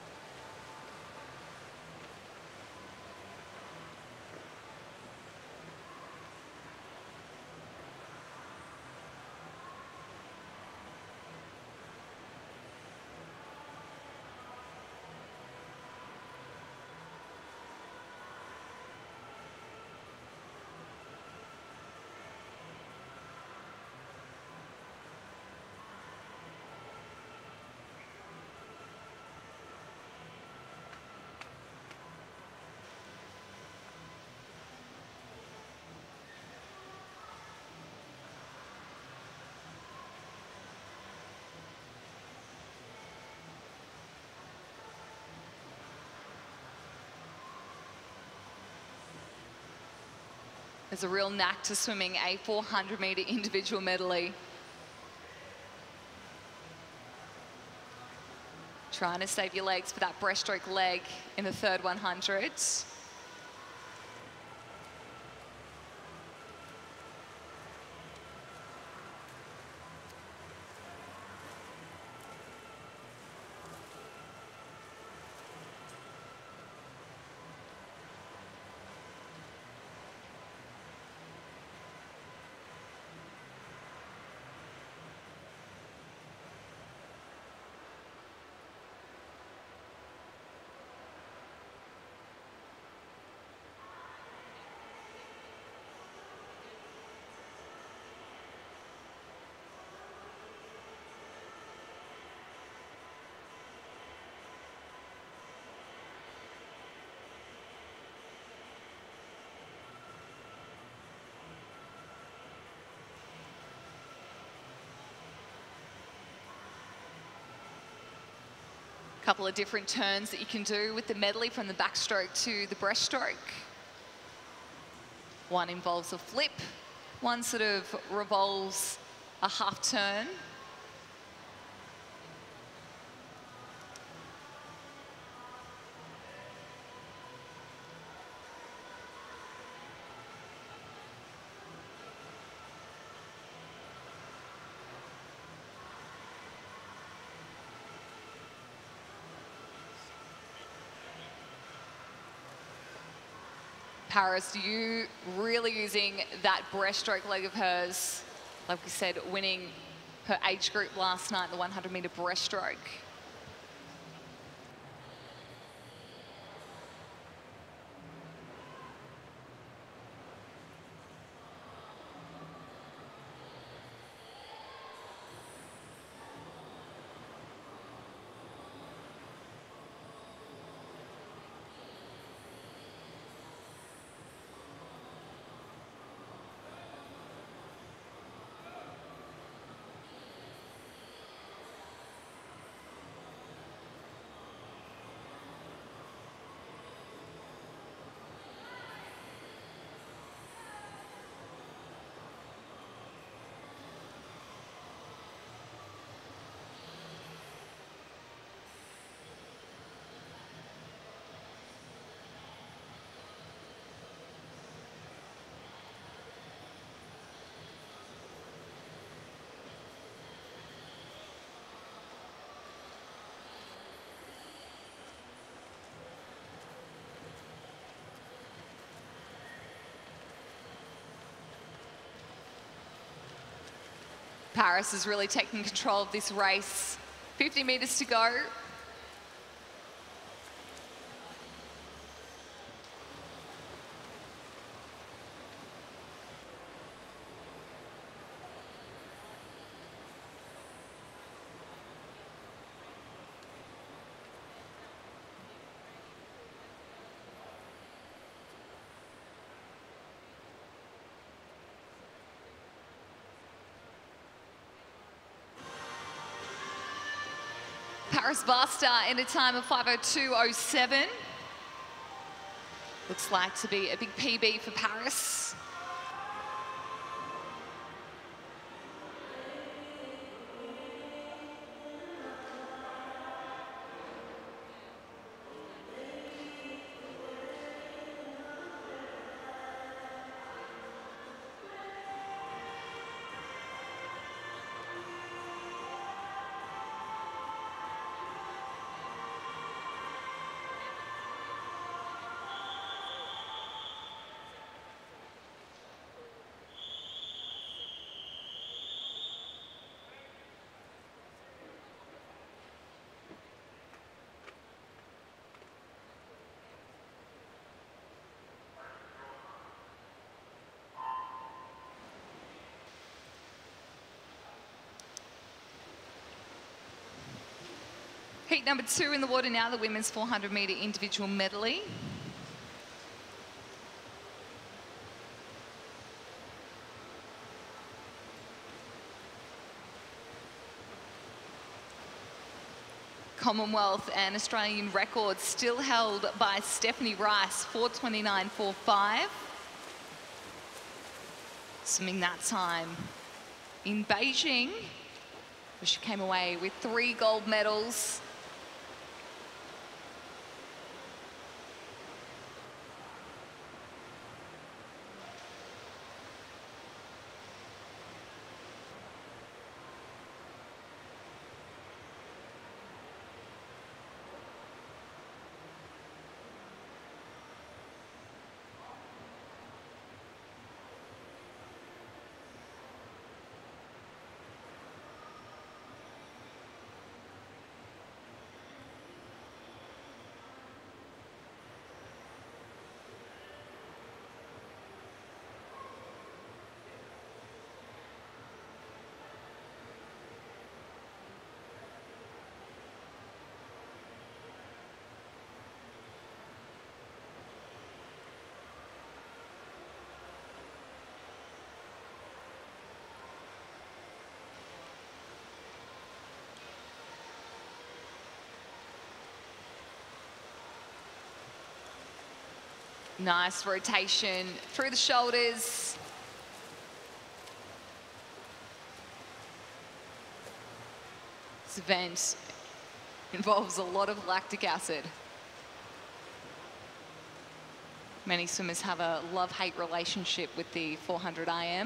There's a real knack to swimming a four hundred metre individual medley. Trying to save your legs for that breaststroke leg in the third one hundred. A couple of different turns that you can do with the medley from the backstroke to the breaststroke. One involves a flip, one sort of revolves a half turn. Paris, you really using that breaststroke leg of hers, like we said, winning her age group last night, the one hundred meter breaststroke. Paris is really taking control of this race. fifty metres to go. Paris Buster in a time of five oh two oh seven. Looks like to be a big P B for Paris. Heat number two in the water now, the women's four hundred metre individual medley. Commonwealth and Australian records still held by Stephanie Rice, four twenty-nine forty-five. Swimming that time in Beijing, where she came away with three gold medals. Nice rotation through the shoulders. This event involves a lot of lactic acid. Many swimmers have a love-hate relationship with the four hundred I M.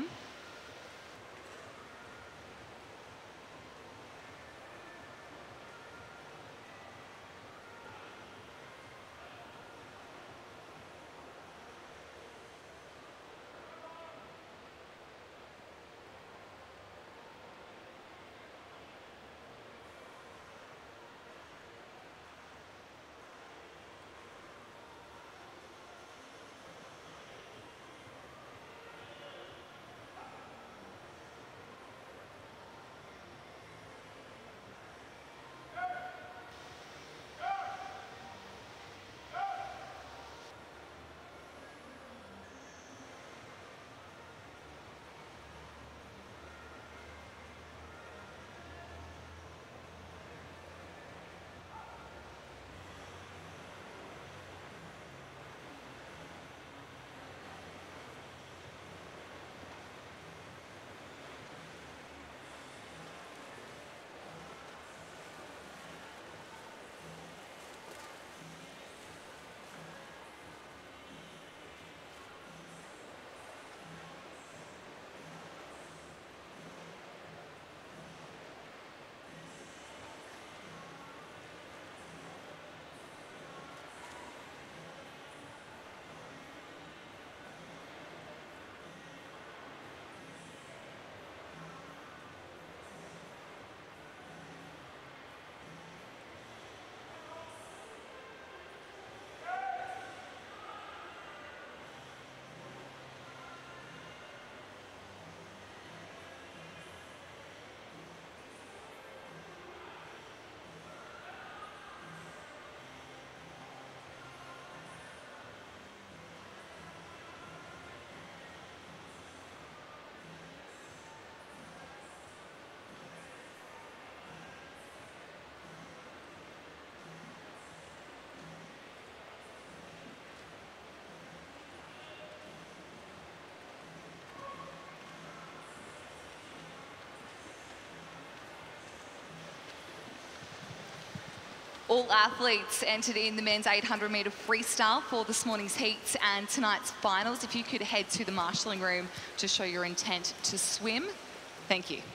All athletes entered in the men's eight hundred metre freestyle for this morning's heats and tonight's finals. If you could head to the marshalling room to show your intent to swim. Thank you.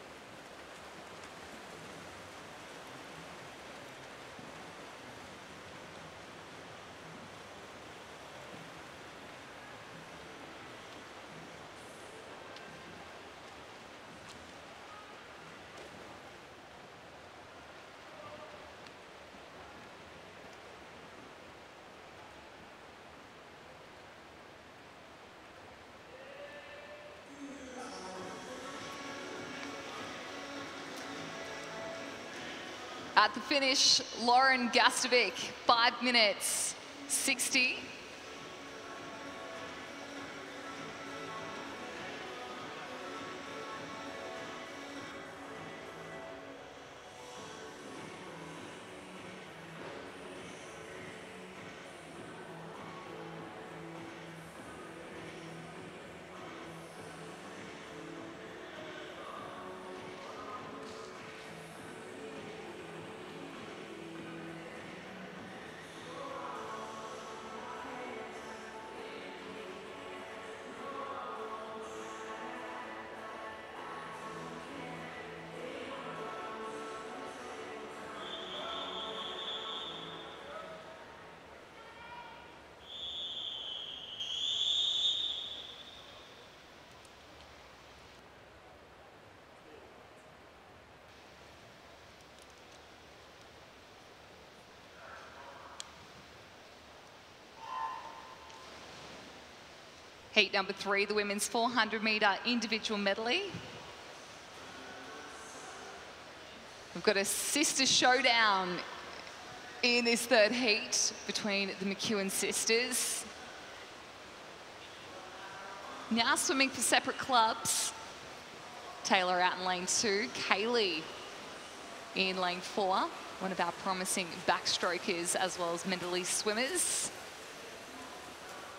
At the finish, Lauren Gastovic, five minutes, sixty. Heat number three, the women's four hundred metre individual medley. We've got a sister showdown in this third heat between the McEwen sisters. Now swimming for separate clubs. Taylor out in lane two, Kaylee in lane four, one of our promising backstrokers as well as medley swimmers.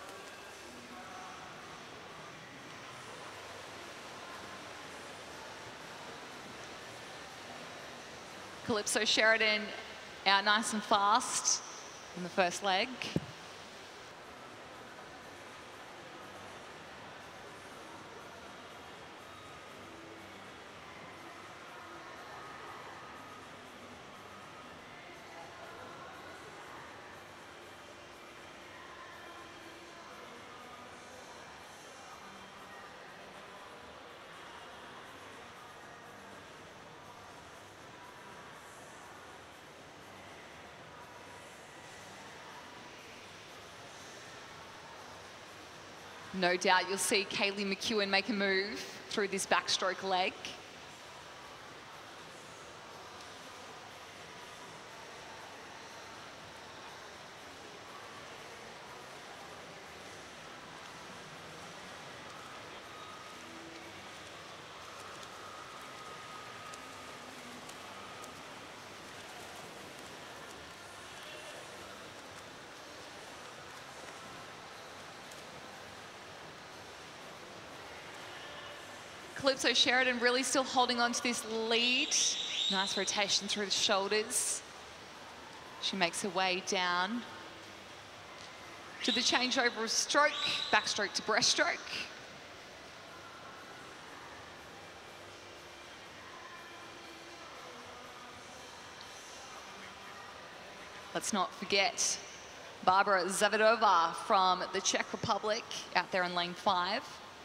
Calypso Sheridan out nice and fast in the first leg. No doubt you'll see Kaylee McEwen make a move through this backstroke leg. Calypso Sheridan really still holding on to this lead. Nice rotation through the shoulders. She makes her way down to the changeover of stroke, backstroke to breaststroke. Let's not forget Barbara Zavidova from the Czech Republic out there in lane five.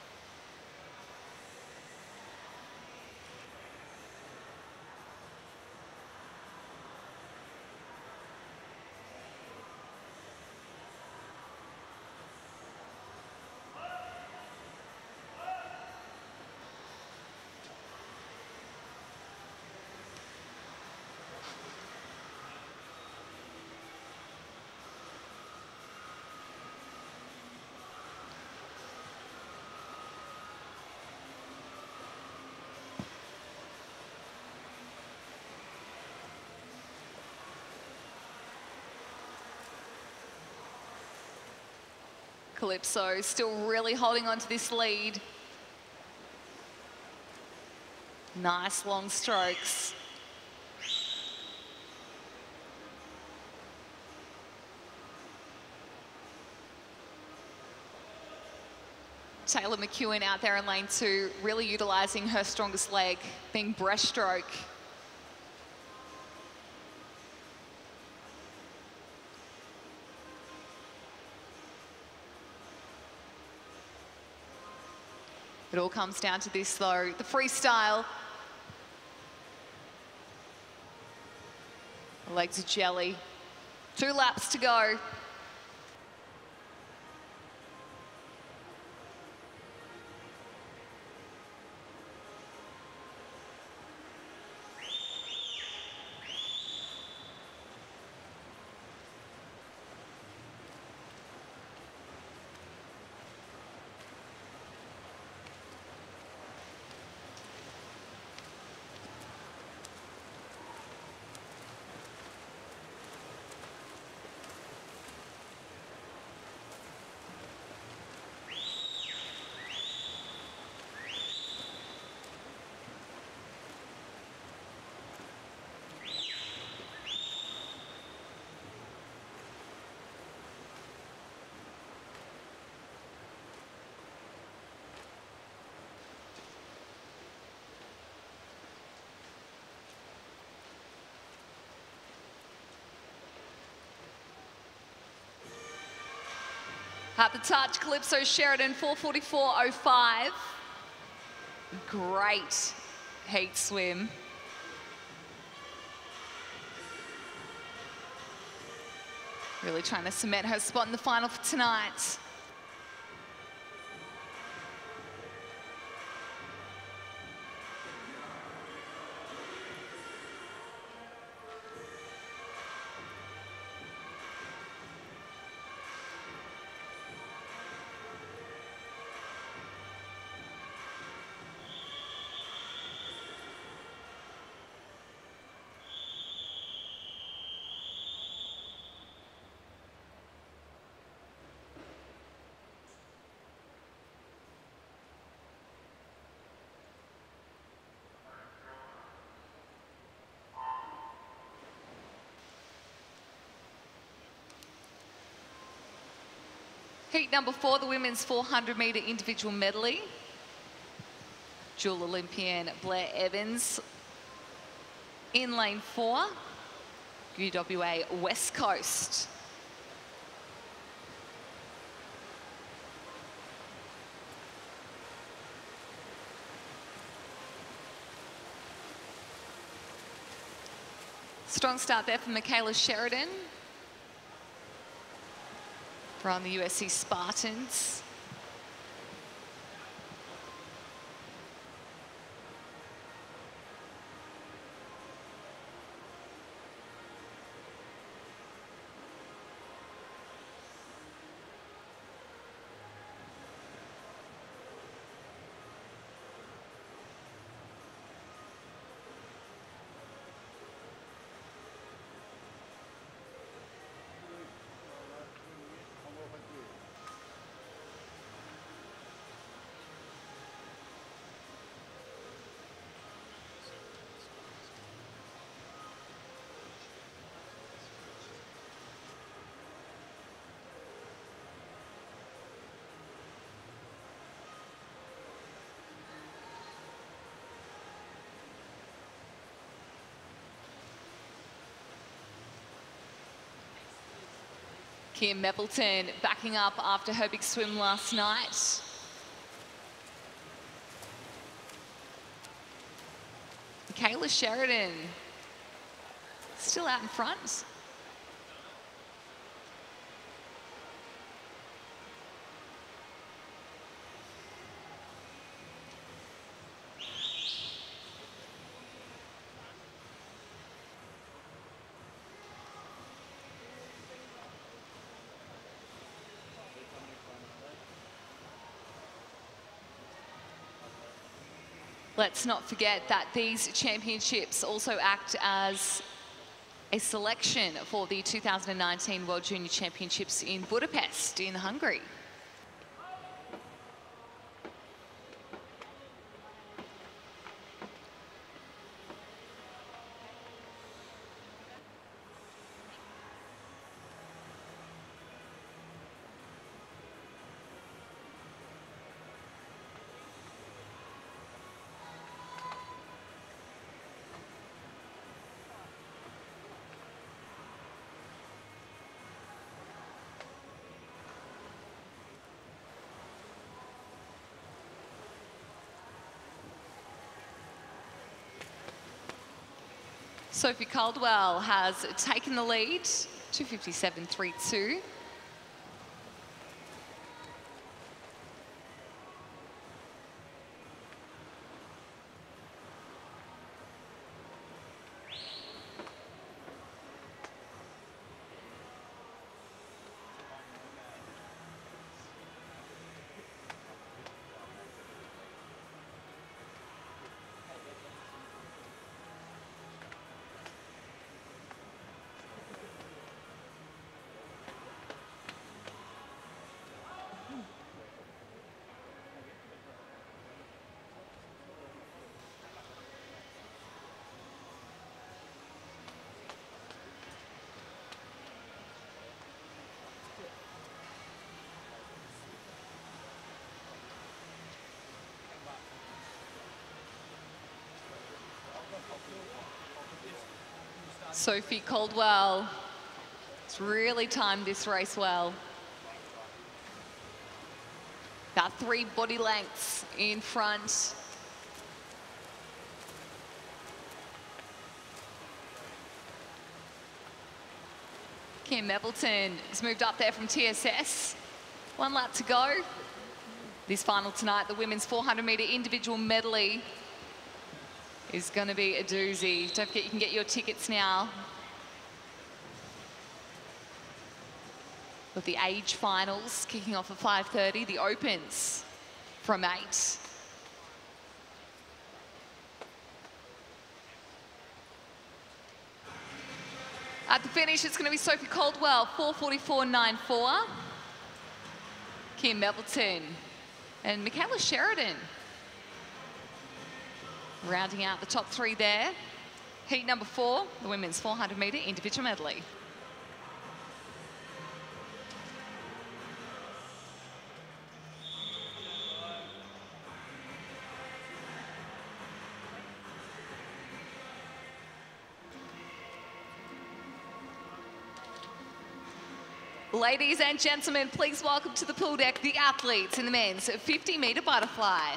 Calypso still really holding on to this lead. Nice long strokes. Taylor McEwen out there in lane two, really utilising her strongest leg, being breaststroke. It all comes down to this though, the freestyle. The legs are jelly. Two laps to go. At the touch, Calypso Sheridan, four forty-four oh five. Great heat swim. Really trying to cement her spot in the final for tonight. Heat number four, the women's four hundred metre individual medley. Dual Olympian Blair Evans in lane four, U W A West Coast. Strong start there for Michaela Sheridan from the U S C Spartans. Kim Mapleton backing up after her big swim last night. Michaela Sheridan still out in front. Let's not forget that these championships also act as a selection for the two thousand nineteen World Junior Championships in Budapest in Hungary. Sophie Caldwell has taken the lead, two fifty-seven point three two. Sophie Caldwell has really timed this race well. About three body lengths in front. Kim Mapleton has moved up there from T S S. One lap to go. This final tonight, the women's four hundred metre individual medley, is going to be a doozy. Don't forget, you can get your tickets now. With the age finals kicking off at five thirty, the opens from eight. At the finish, it's going to be Sophie Caldwell, four forty-four point nine four. Kim Mapleton and Michaela Sheridan rounding out the top three there. Heat number four, the women's four hundred metre individual medley. Ladies and gentlemen, please welcome to the pool deck the athletes in the men's fifty metre butterfly.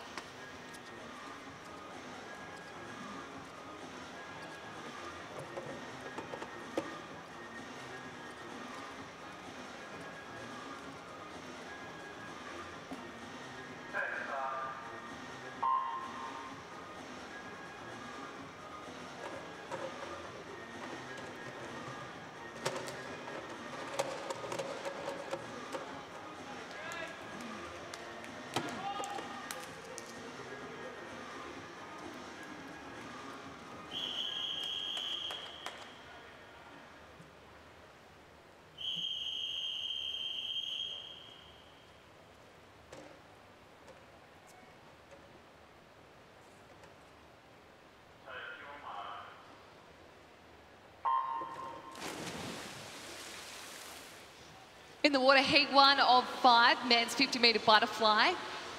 In the water, heat one of five, men's fifty metre butterfly.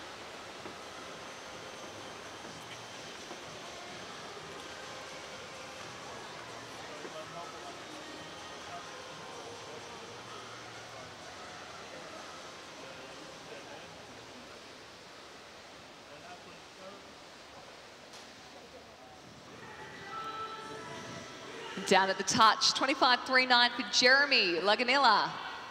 Down at the touch, twenty-five three nine for Jeremy Laganilla.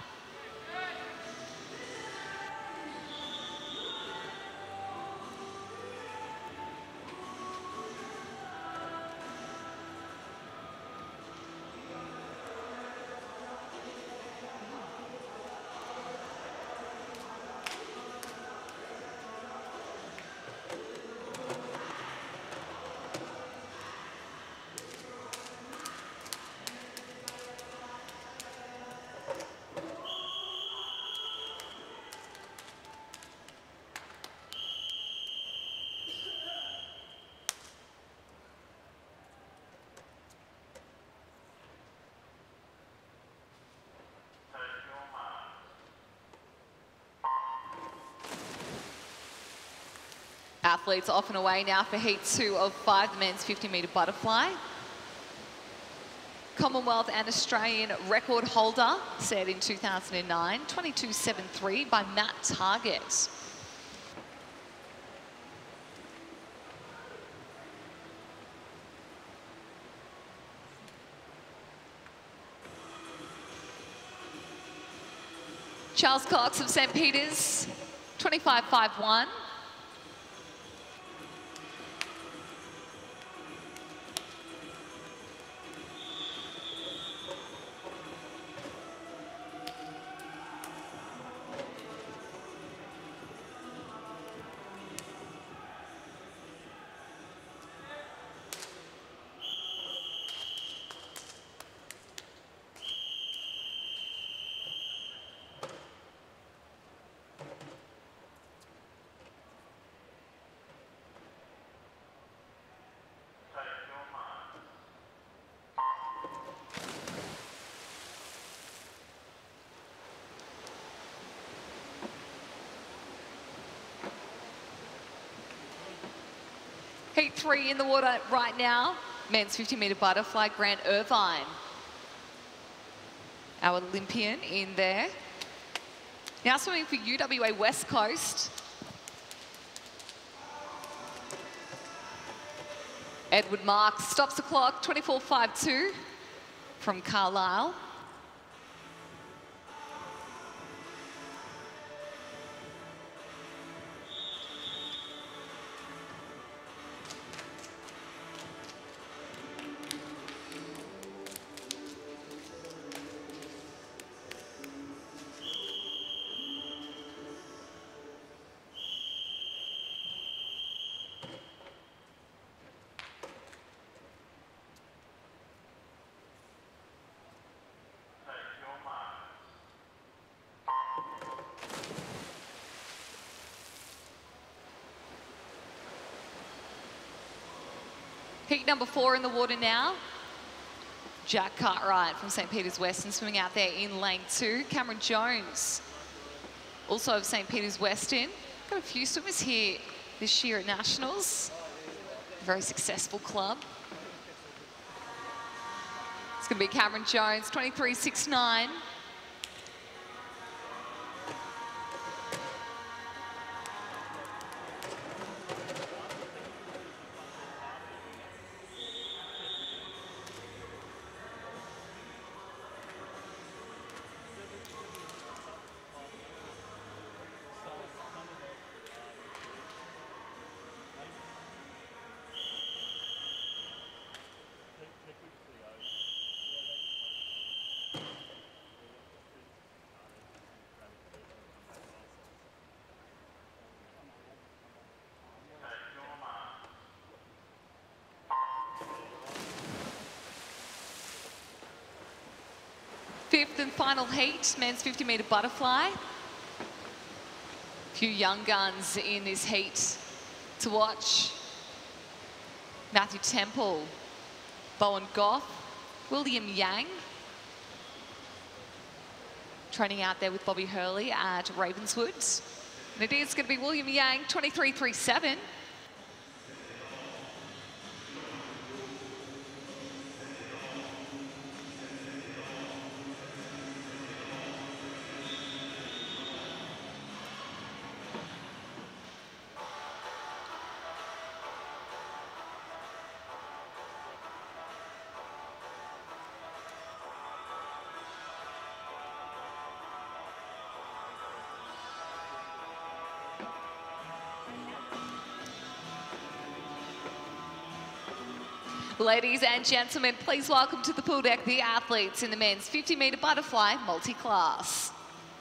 Athletes off and away now for heat two of five, the men's fifty metre butterfly. Commonwealth and Australian record holder, set in two thousand nine, twenty-two seventy-three by Matt Target. Charles Cox of Saint Peter's, twenty-five five one. Heat three in the water right now. Men's fifty metre butterfly, Grant Irvine. Our Olympian in there. Now swimming for U W A West Coast. Edward Marks stops the clock, twenty-four five two from Carlisle. Heat number four in the water now. Jack Cartwright from Saint Peter's Western swimming out there in lane two. Cameron Jones, also of Saint Peter's Western. Got a few swimmers here this year at Nationals. Very successful club. It's going to be Cameron Jones, twenty-three six nine. Fifth and final heat, men's fifty metre butterfly. A few young guns in this heat to watch. Matthew Temple, Bowen Goff, William Yang. Training out there with Bobby Hurley at Ravenswood. And it is going to be William Yang, twenty-three thirty-seven. Ladies and gentlemen, please welcome to the pool deck the athletes in the men's fifty metre butterfly multi-class.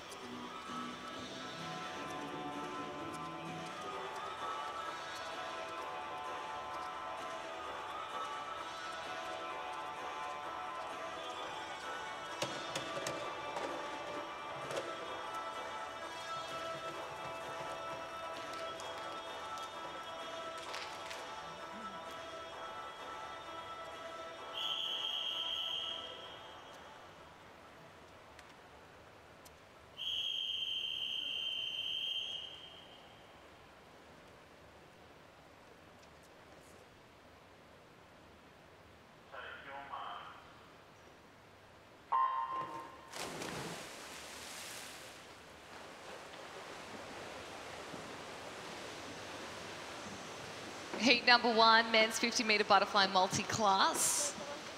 Heat number one, men's fifty metre butterfly multi-class.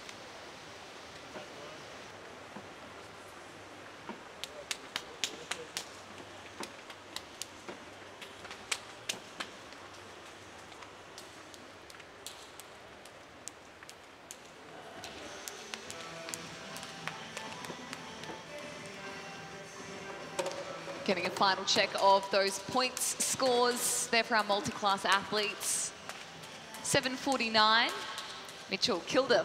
Getting a final check of those points scores there for our multi-class athletes. seven forty-nine, Mitchell Kilduff.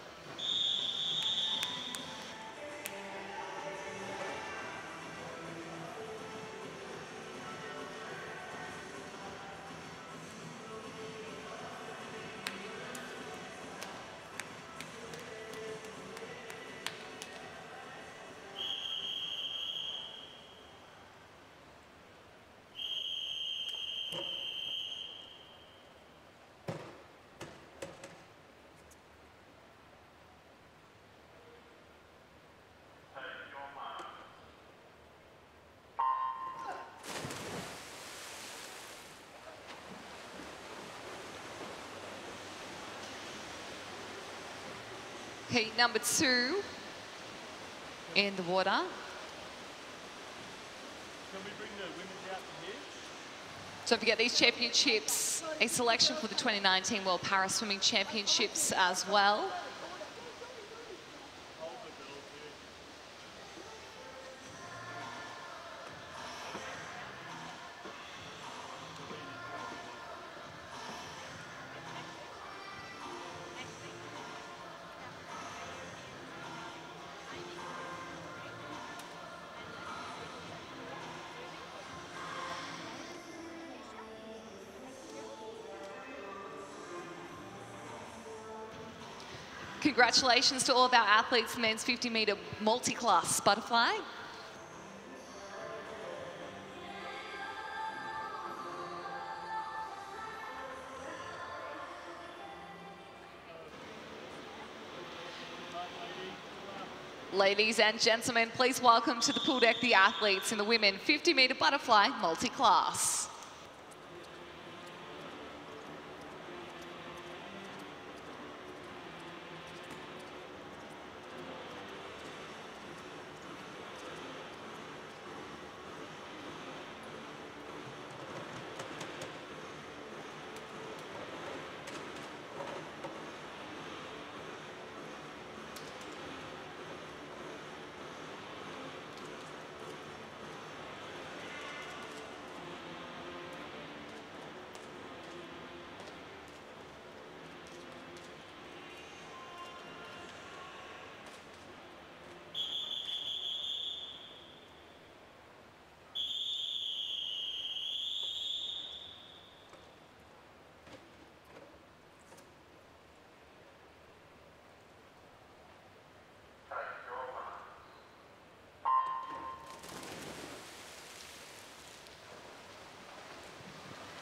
Heat number two in the water. Can we bring the women out from here? Don't forget these championships, a selection for the twenty nineteen World Para Swimming Championships as well. Congratulations to all of our athletes, men's fifty metre multi-class butterfly. Ladies and gentlemen, please welcome to the pool deck the athletes in the women fifty metre butterfly multi-class.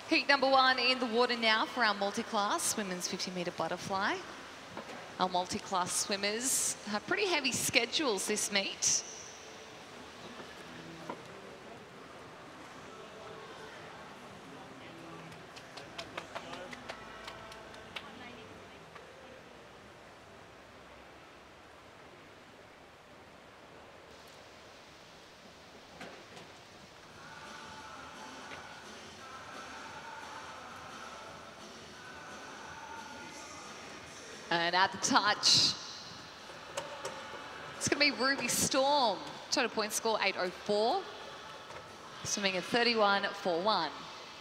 Heat number one in the water now for our multi-class women's fifty metre butterfly. Our multi-class swimmers have pretty heavy schedules this meet. And at the touch, it's going to be Ruby Storm. Total point score eight oh four, swimming at thirty-one forty-one.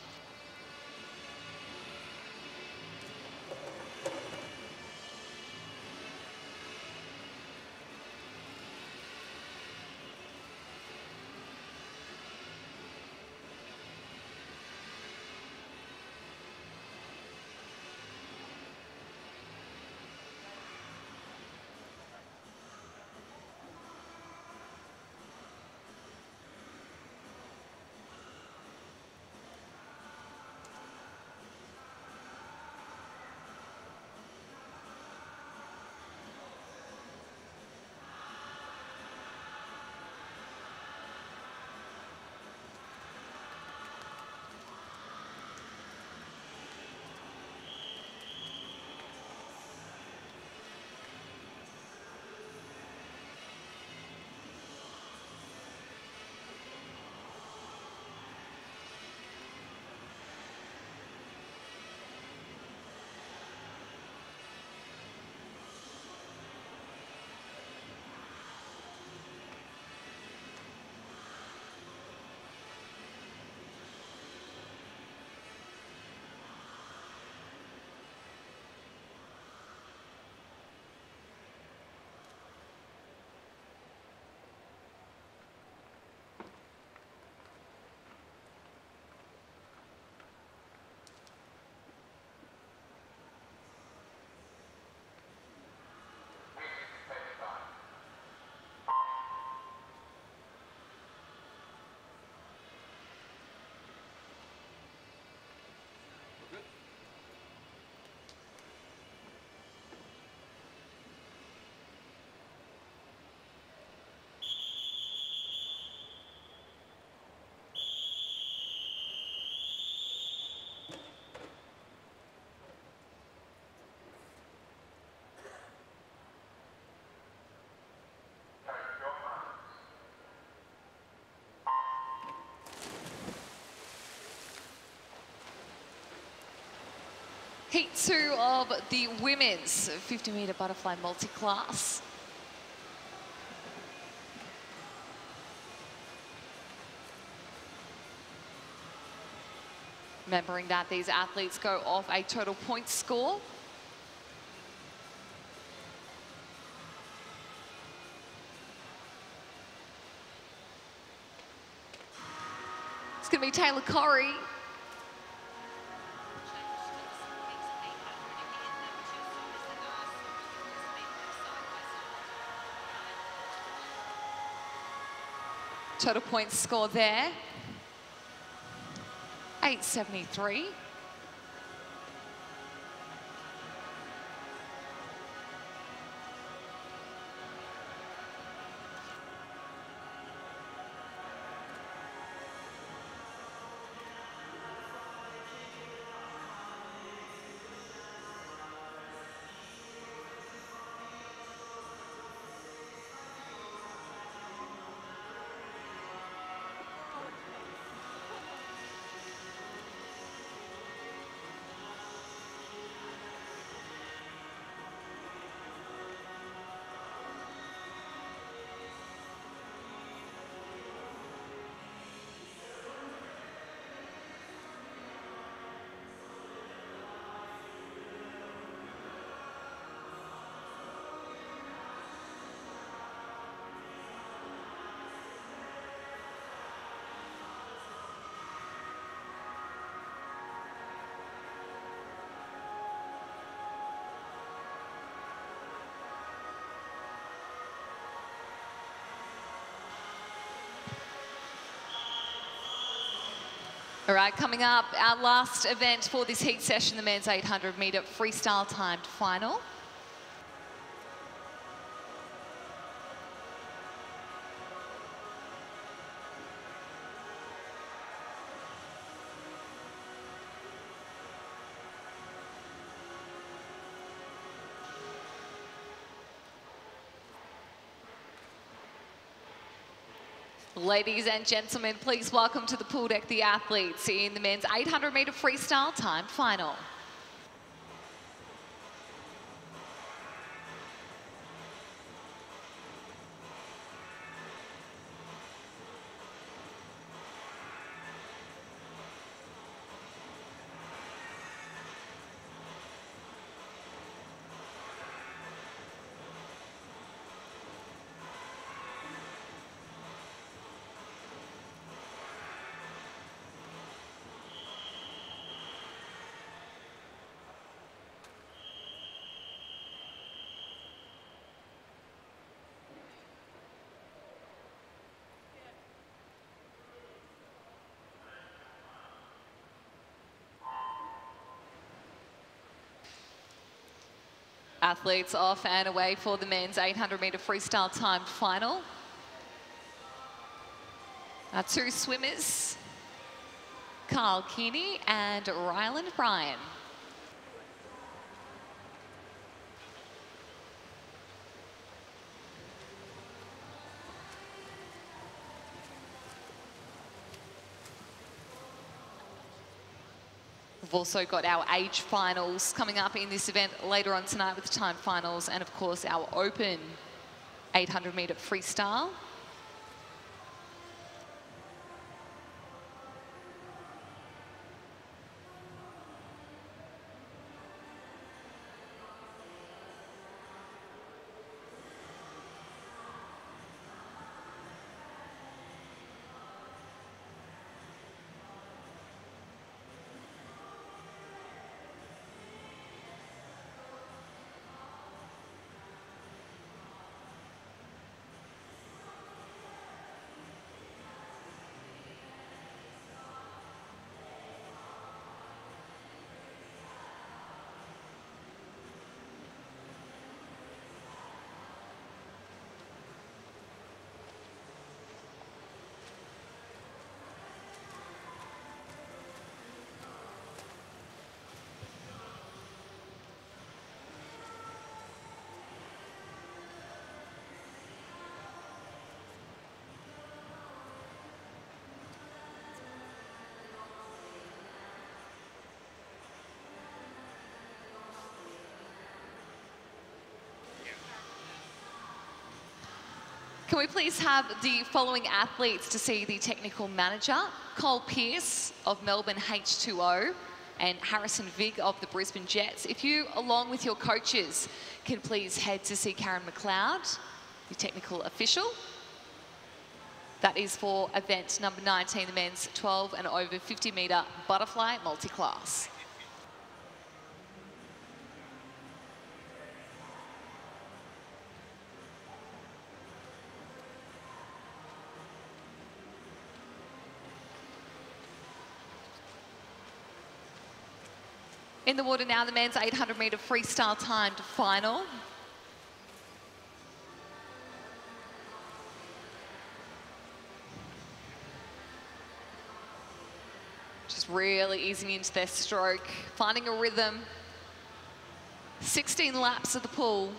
Heat two of the women's fifty metre butterfly multi-class. Remembering that these athletes go off a total point score. It's going to be Taylor Corrie. Total points score there, eight seventy-three. All right, coming up, our last event for this heat session, the men's eight hundred metre freestyle timed final. Ladies and gentlemen, please welcome to the pool deck the athletes in the men's eight hundred metre freestyle timed final. Athletes off and away for the men's eight hundred metre freestyle timed final. Our two swimmers, Carl Keeney and Ryland Bryan. We've also got our age finals coming up in this event later on tonight with the time finals, and of course our open eight hundred metre freestyle. Can we please have the following athletes to see the technical manager, Cole Pearce of Melbourne H two O and Harrison Vig of the Brisbane Jets. If you, along with your coaches, can please head to see Karen McLeod, the technical official. That is for event number nineteen, the men's twelve and over fifty metre butterfly multi-class. In the water now, the men's eight hundred metre freestyle timed final. Just really easing into their stroke, finding a rhythm. sixteen laps of the pool.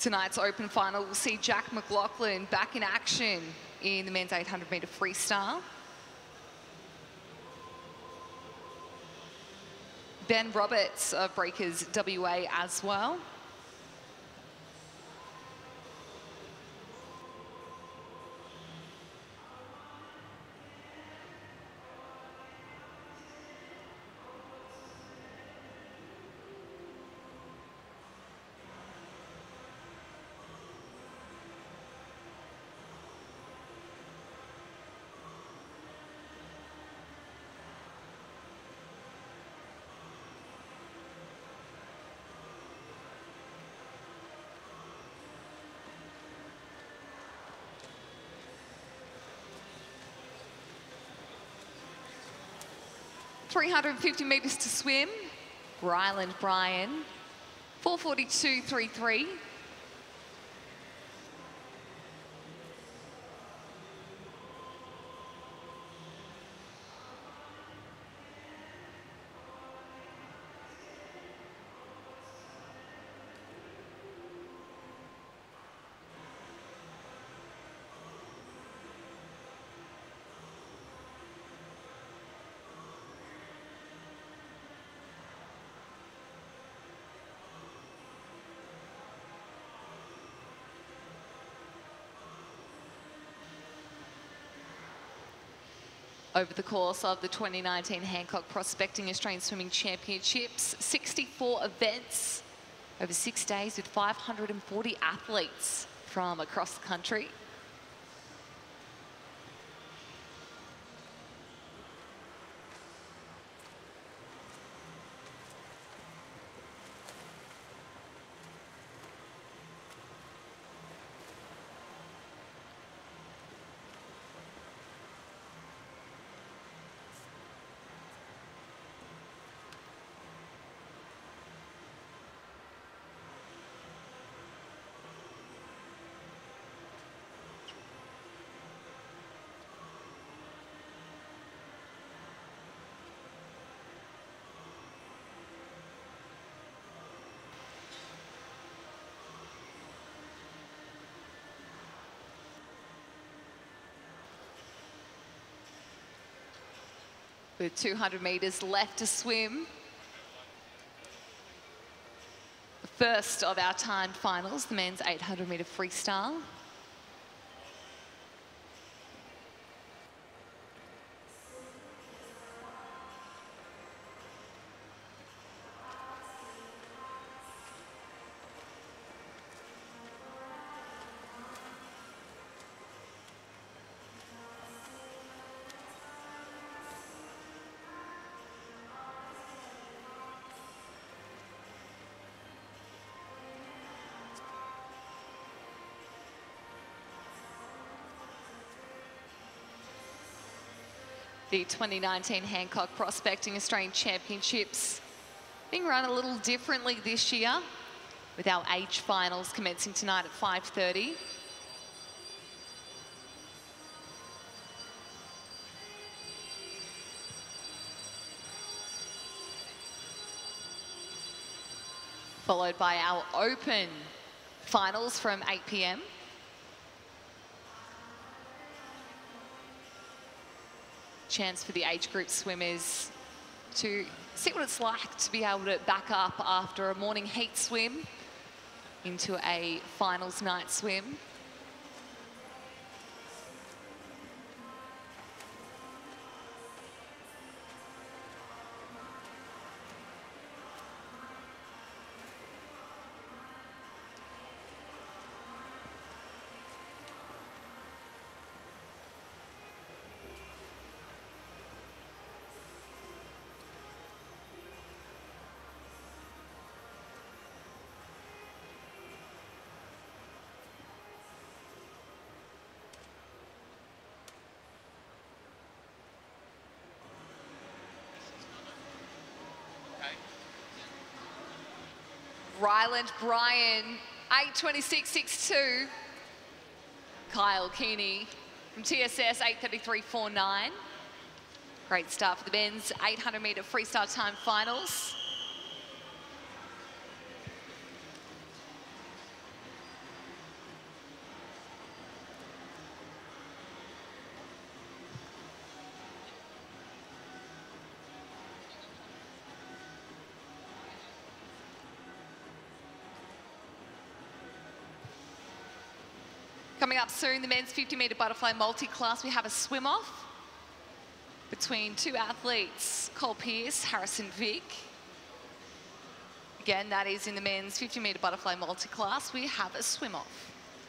Tonight's open final will see Jack McLaughlin back in action in the men's eight hundred metre freestyle. Ben Roberts of Breakers W A as well. three hundred fifty metres to swim. Ryland Bryan, four forty-two thirty-three. Over the course of the twenty nineteen Hancock Prospecting Australian Swimming Championships, sixty-four events over six days with five hundred forty athletes from across the country. With two hundred metres left to swim. The first of our timed finals, the men's eight hundred metre freestyle. The twenty nineteen Hancock Prospecting Australian Championships being run a little differently this year, with our age finals commencing tonight at five thirty. Followed by our open finals from eight p m Chance for the age group swimmers to see what it's like to be able to back up after a morning heat swim into a finals night swim. Ryland Bryan, eight twenty-six sixty-two. Kyle Keeney from T S S, eight thirty-three forty-nine. Great start for the men's eight hundred metre freestyle time finals. Coming up soon, the men's fifty metre butterfly multi-class, we have a swim-off between two athletes, Cole Pearce, Harrison Vick. Again, that is in the men's fifty metre butterfly multi-class. We have a swim-off.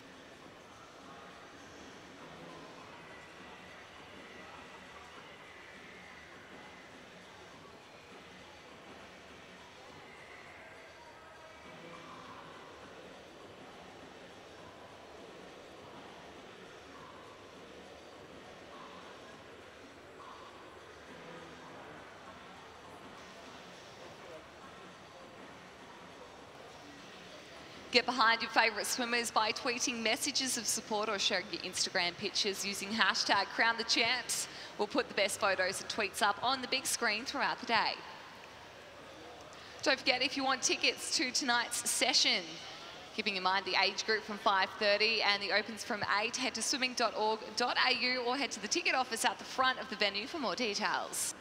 Get behind your favourite swimmers by tweeting messages of support or sharing your Instagram pictures using hashtag Crown the Champs. We'll put the best photos and tweets up on the big screen throughout the day. Don't forget, if you want tickets to tonight's session, keeping in mind the age group from five thirty and the opens from eight, head to swimming dot org dot A U or head to the ticket office at the front of the venue for more details.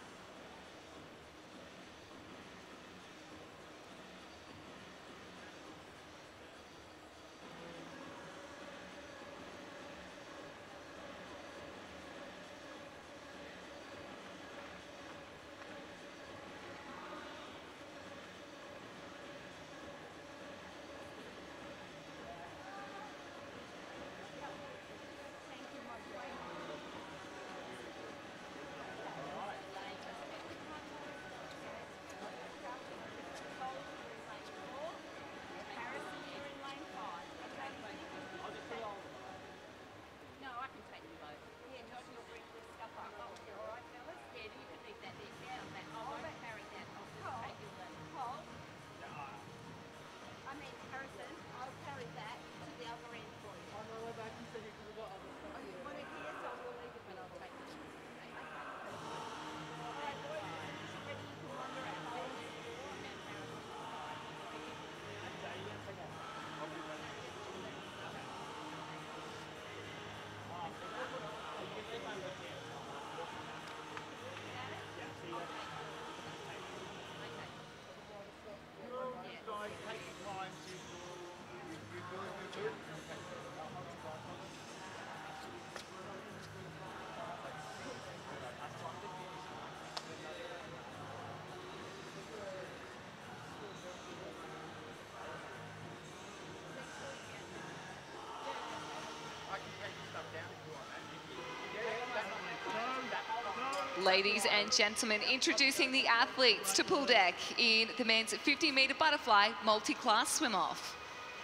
Ladies and gentlemen, introducing the athletes to pool deck in the men's fifty metre butterfly multi-class swim-off.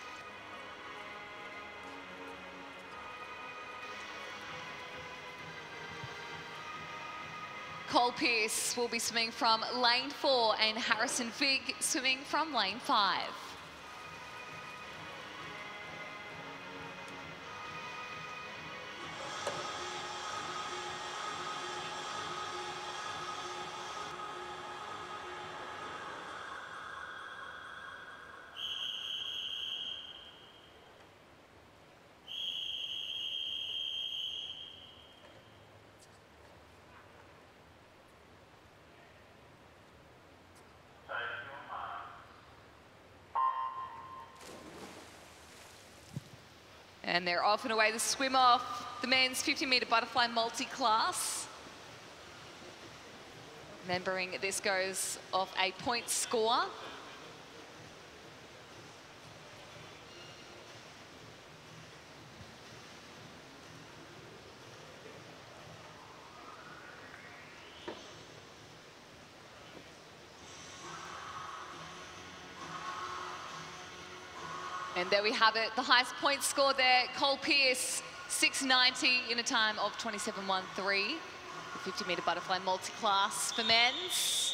Cole Pearce will be swimming from lane four and Harrison Vick swimming from lane five. And they're off and away the swim off the men's fifty metre butterfly multi-class. Remembering this goes off a point score. And there we have it, the highest point score there, Cole Pearce, six ninety in a time of twenty-seven thirteen. The fifty metre butterfly multi-class for men's.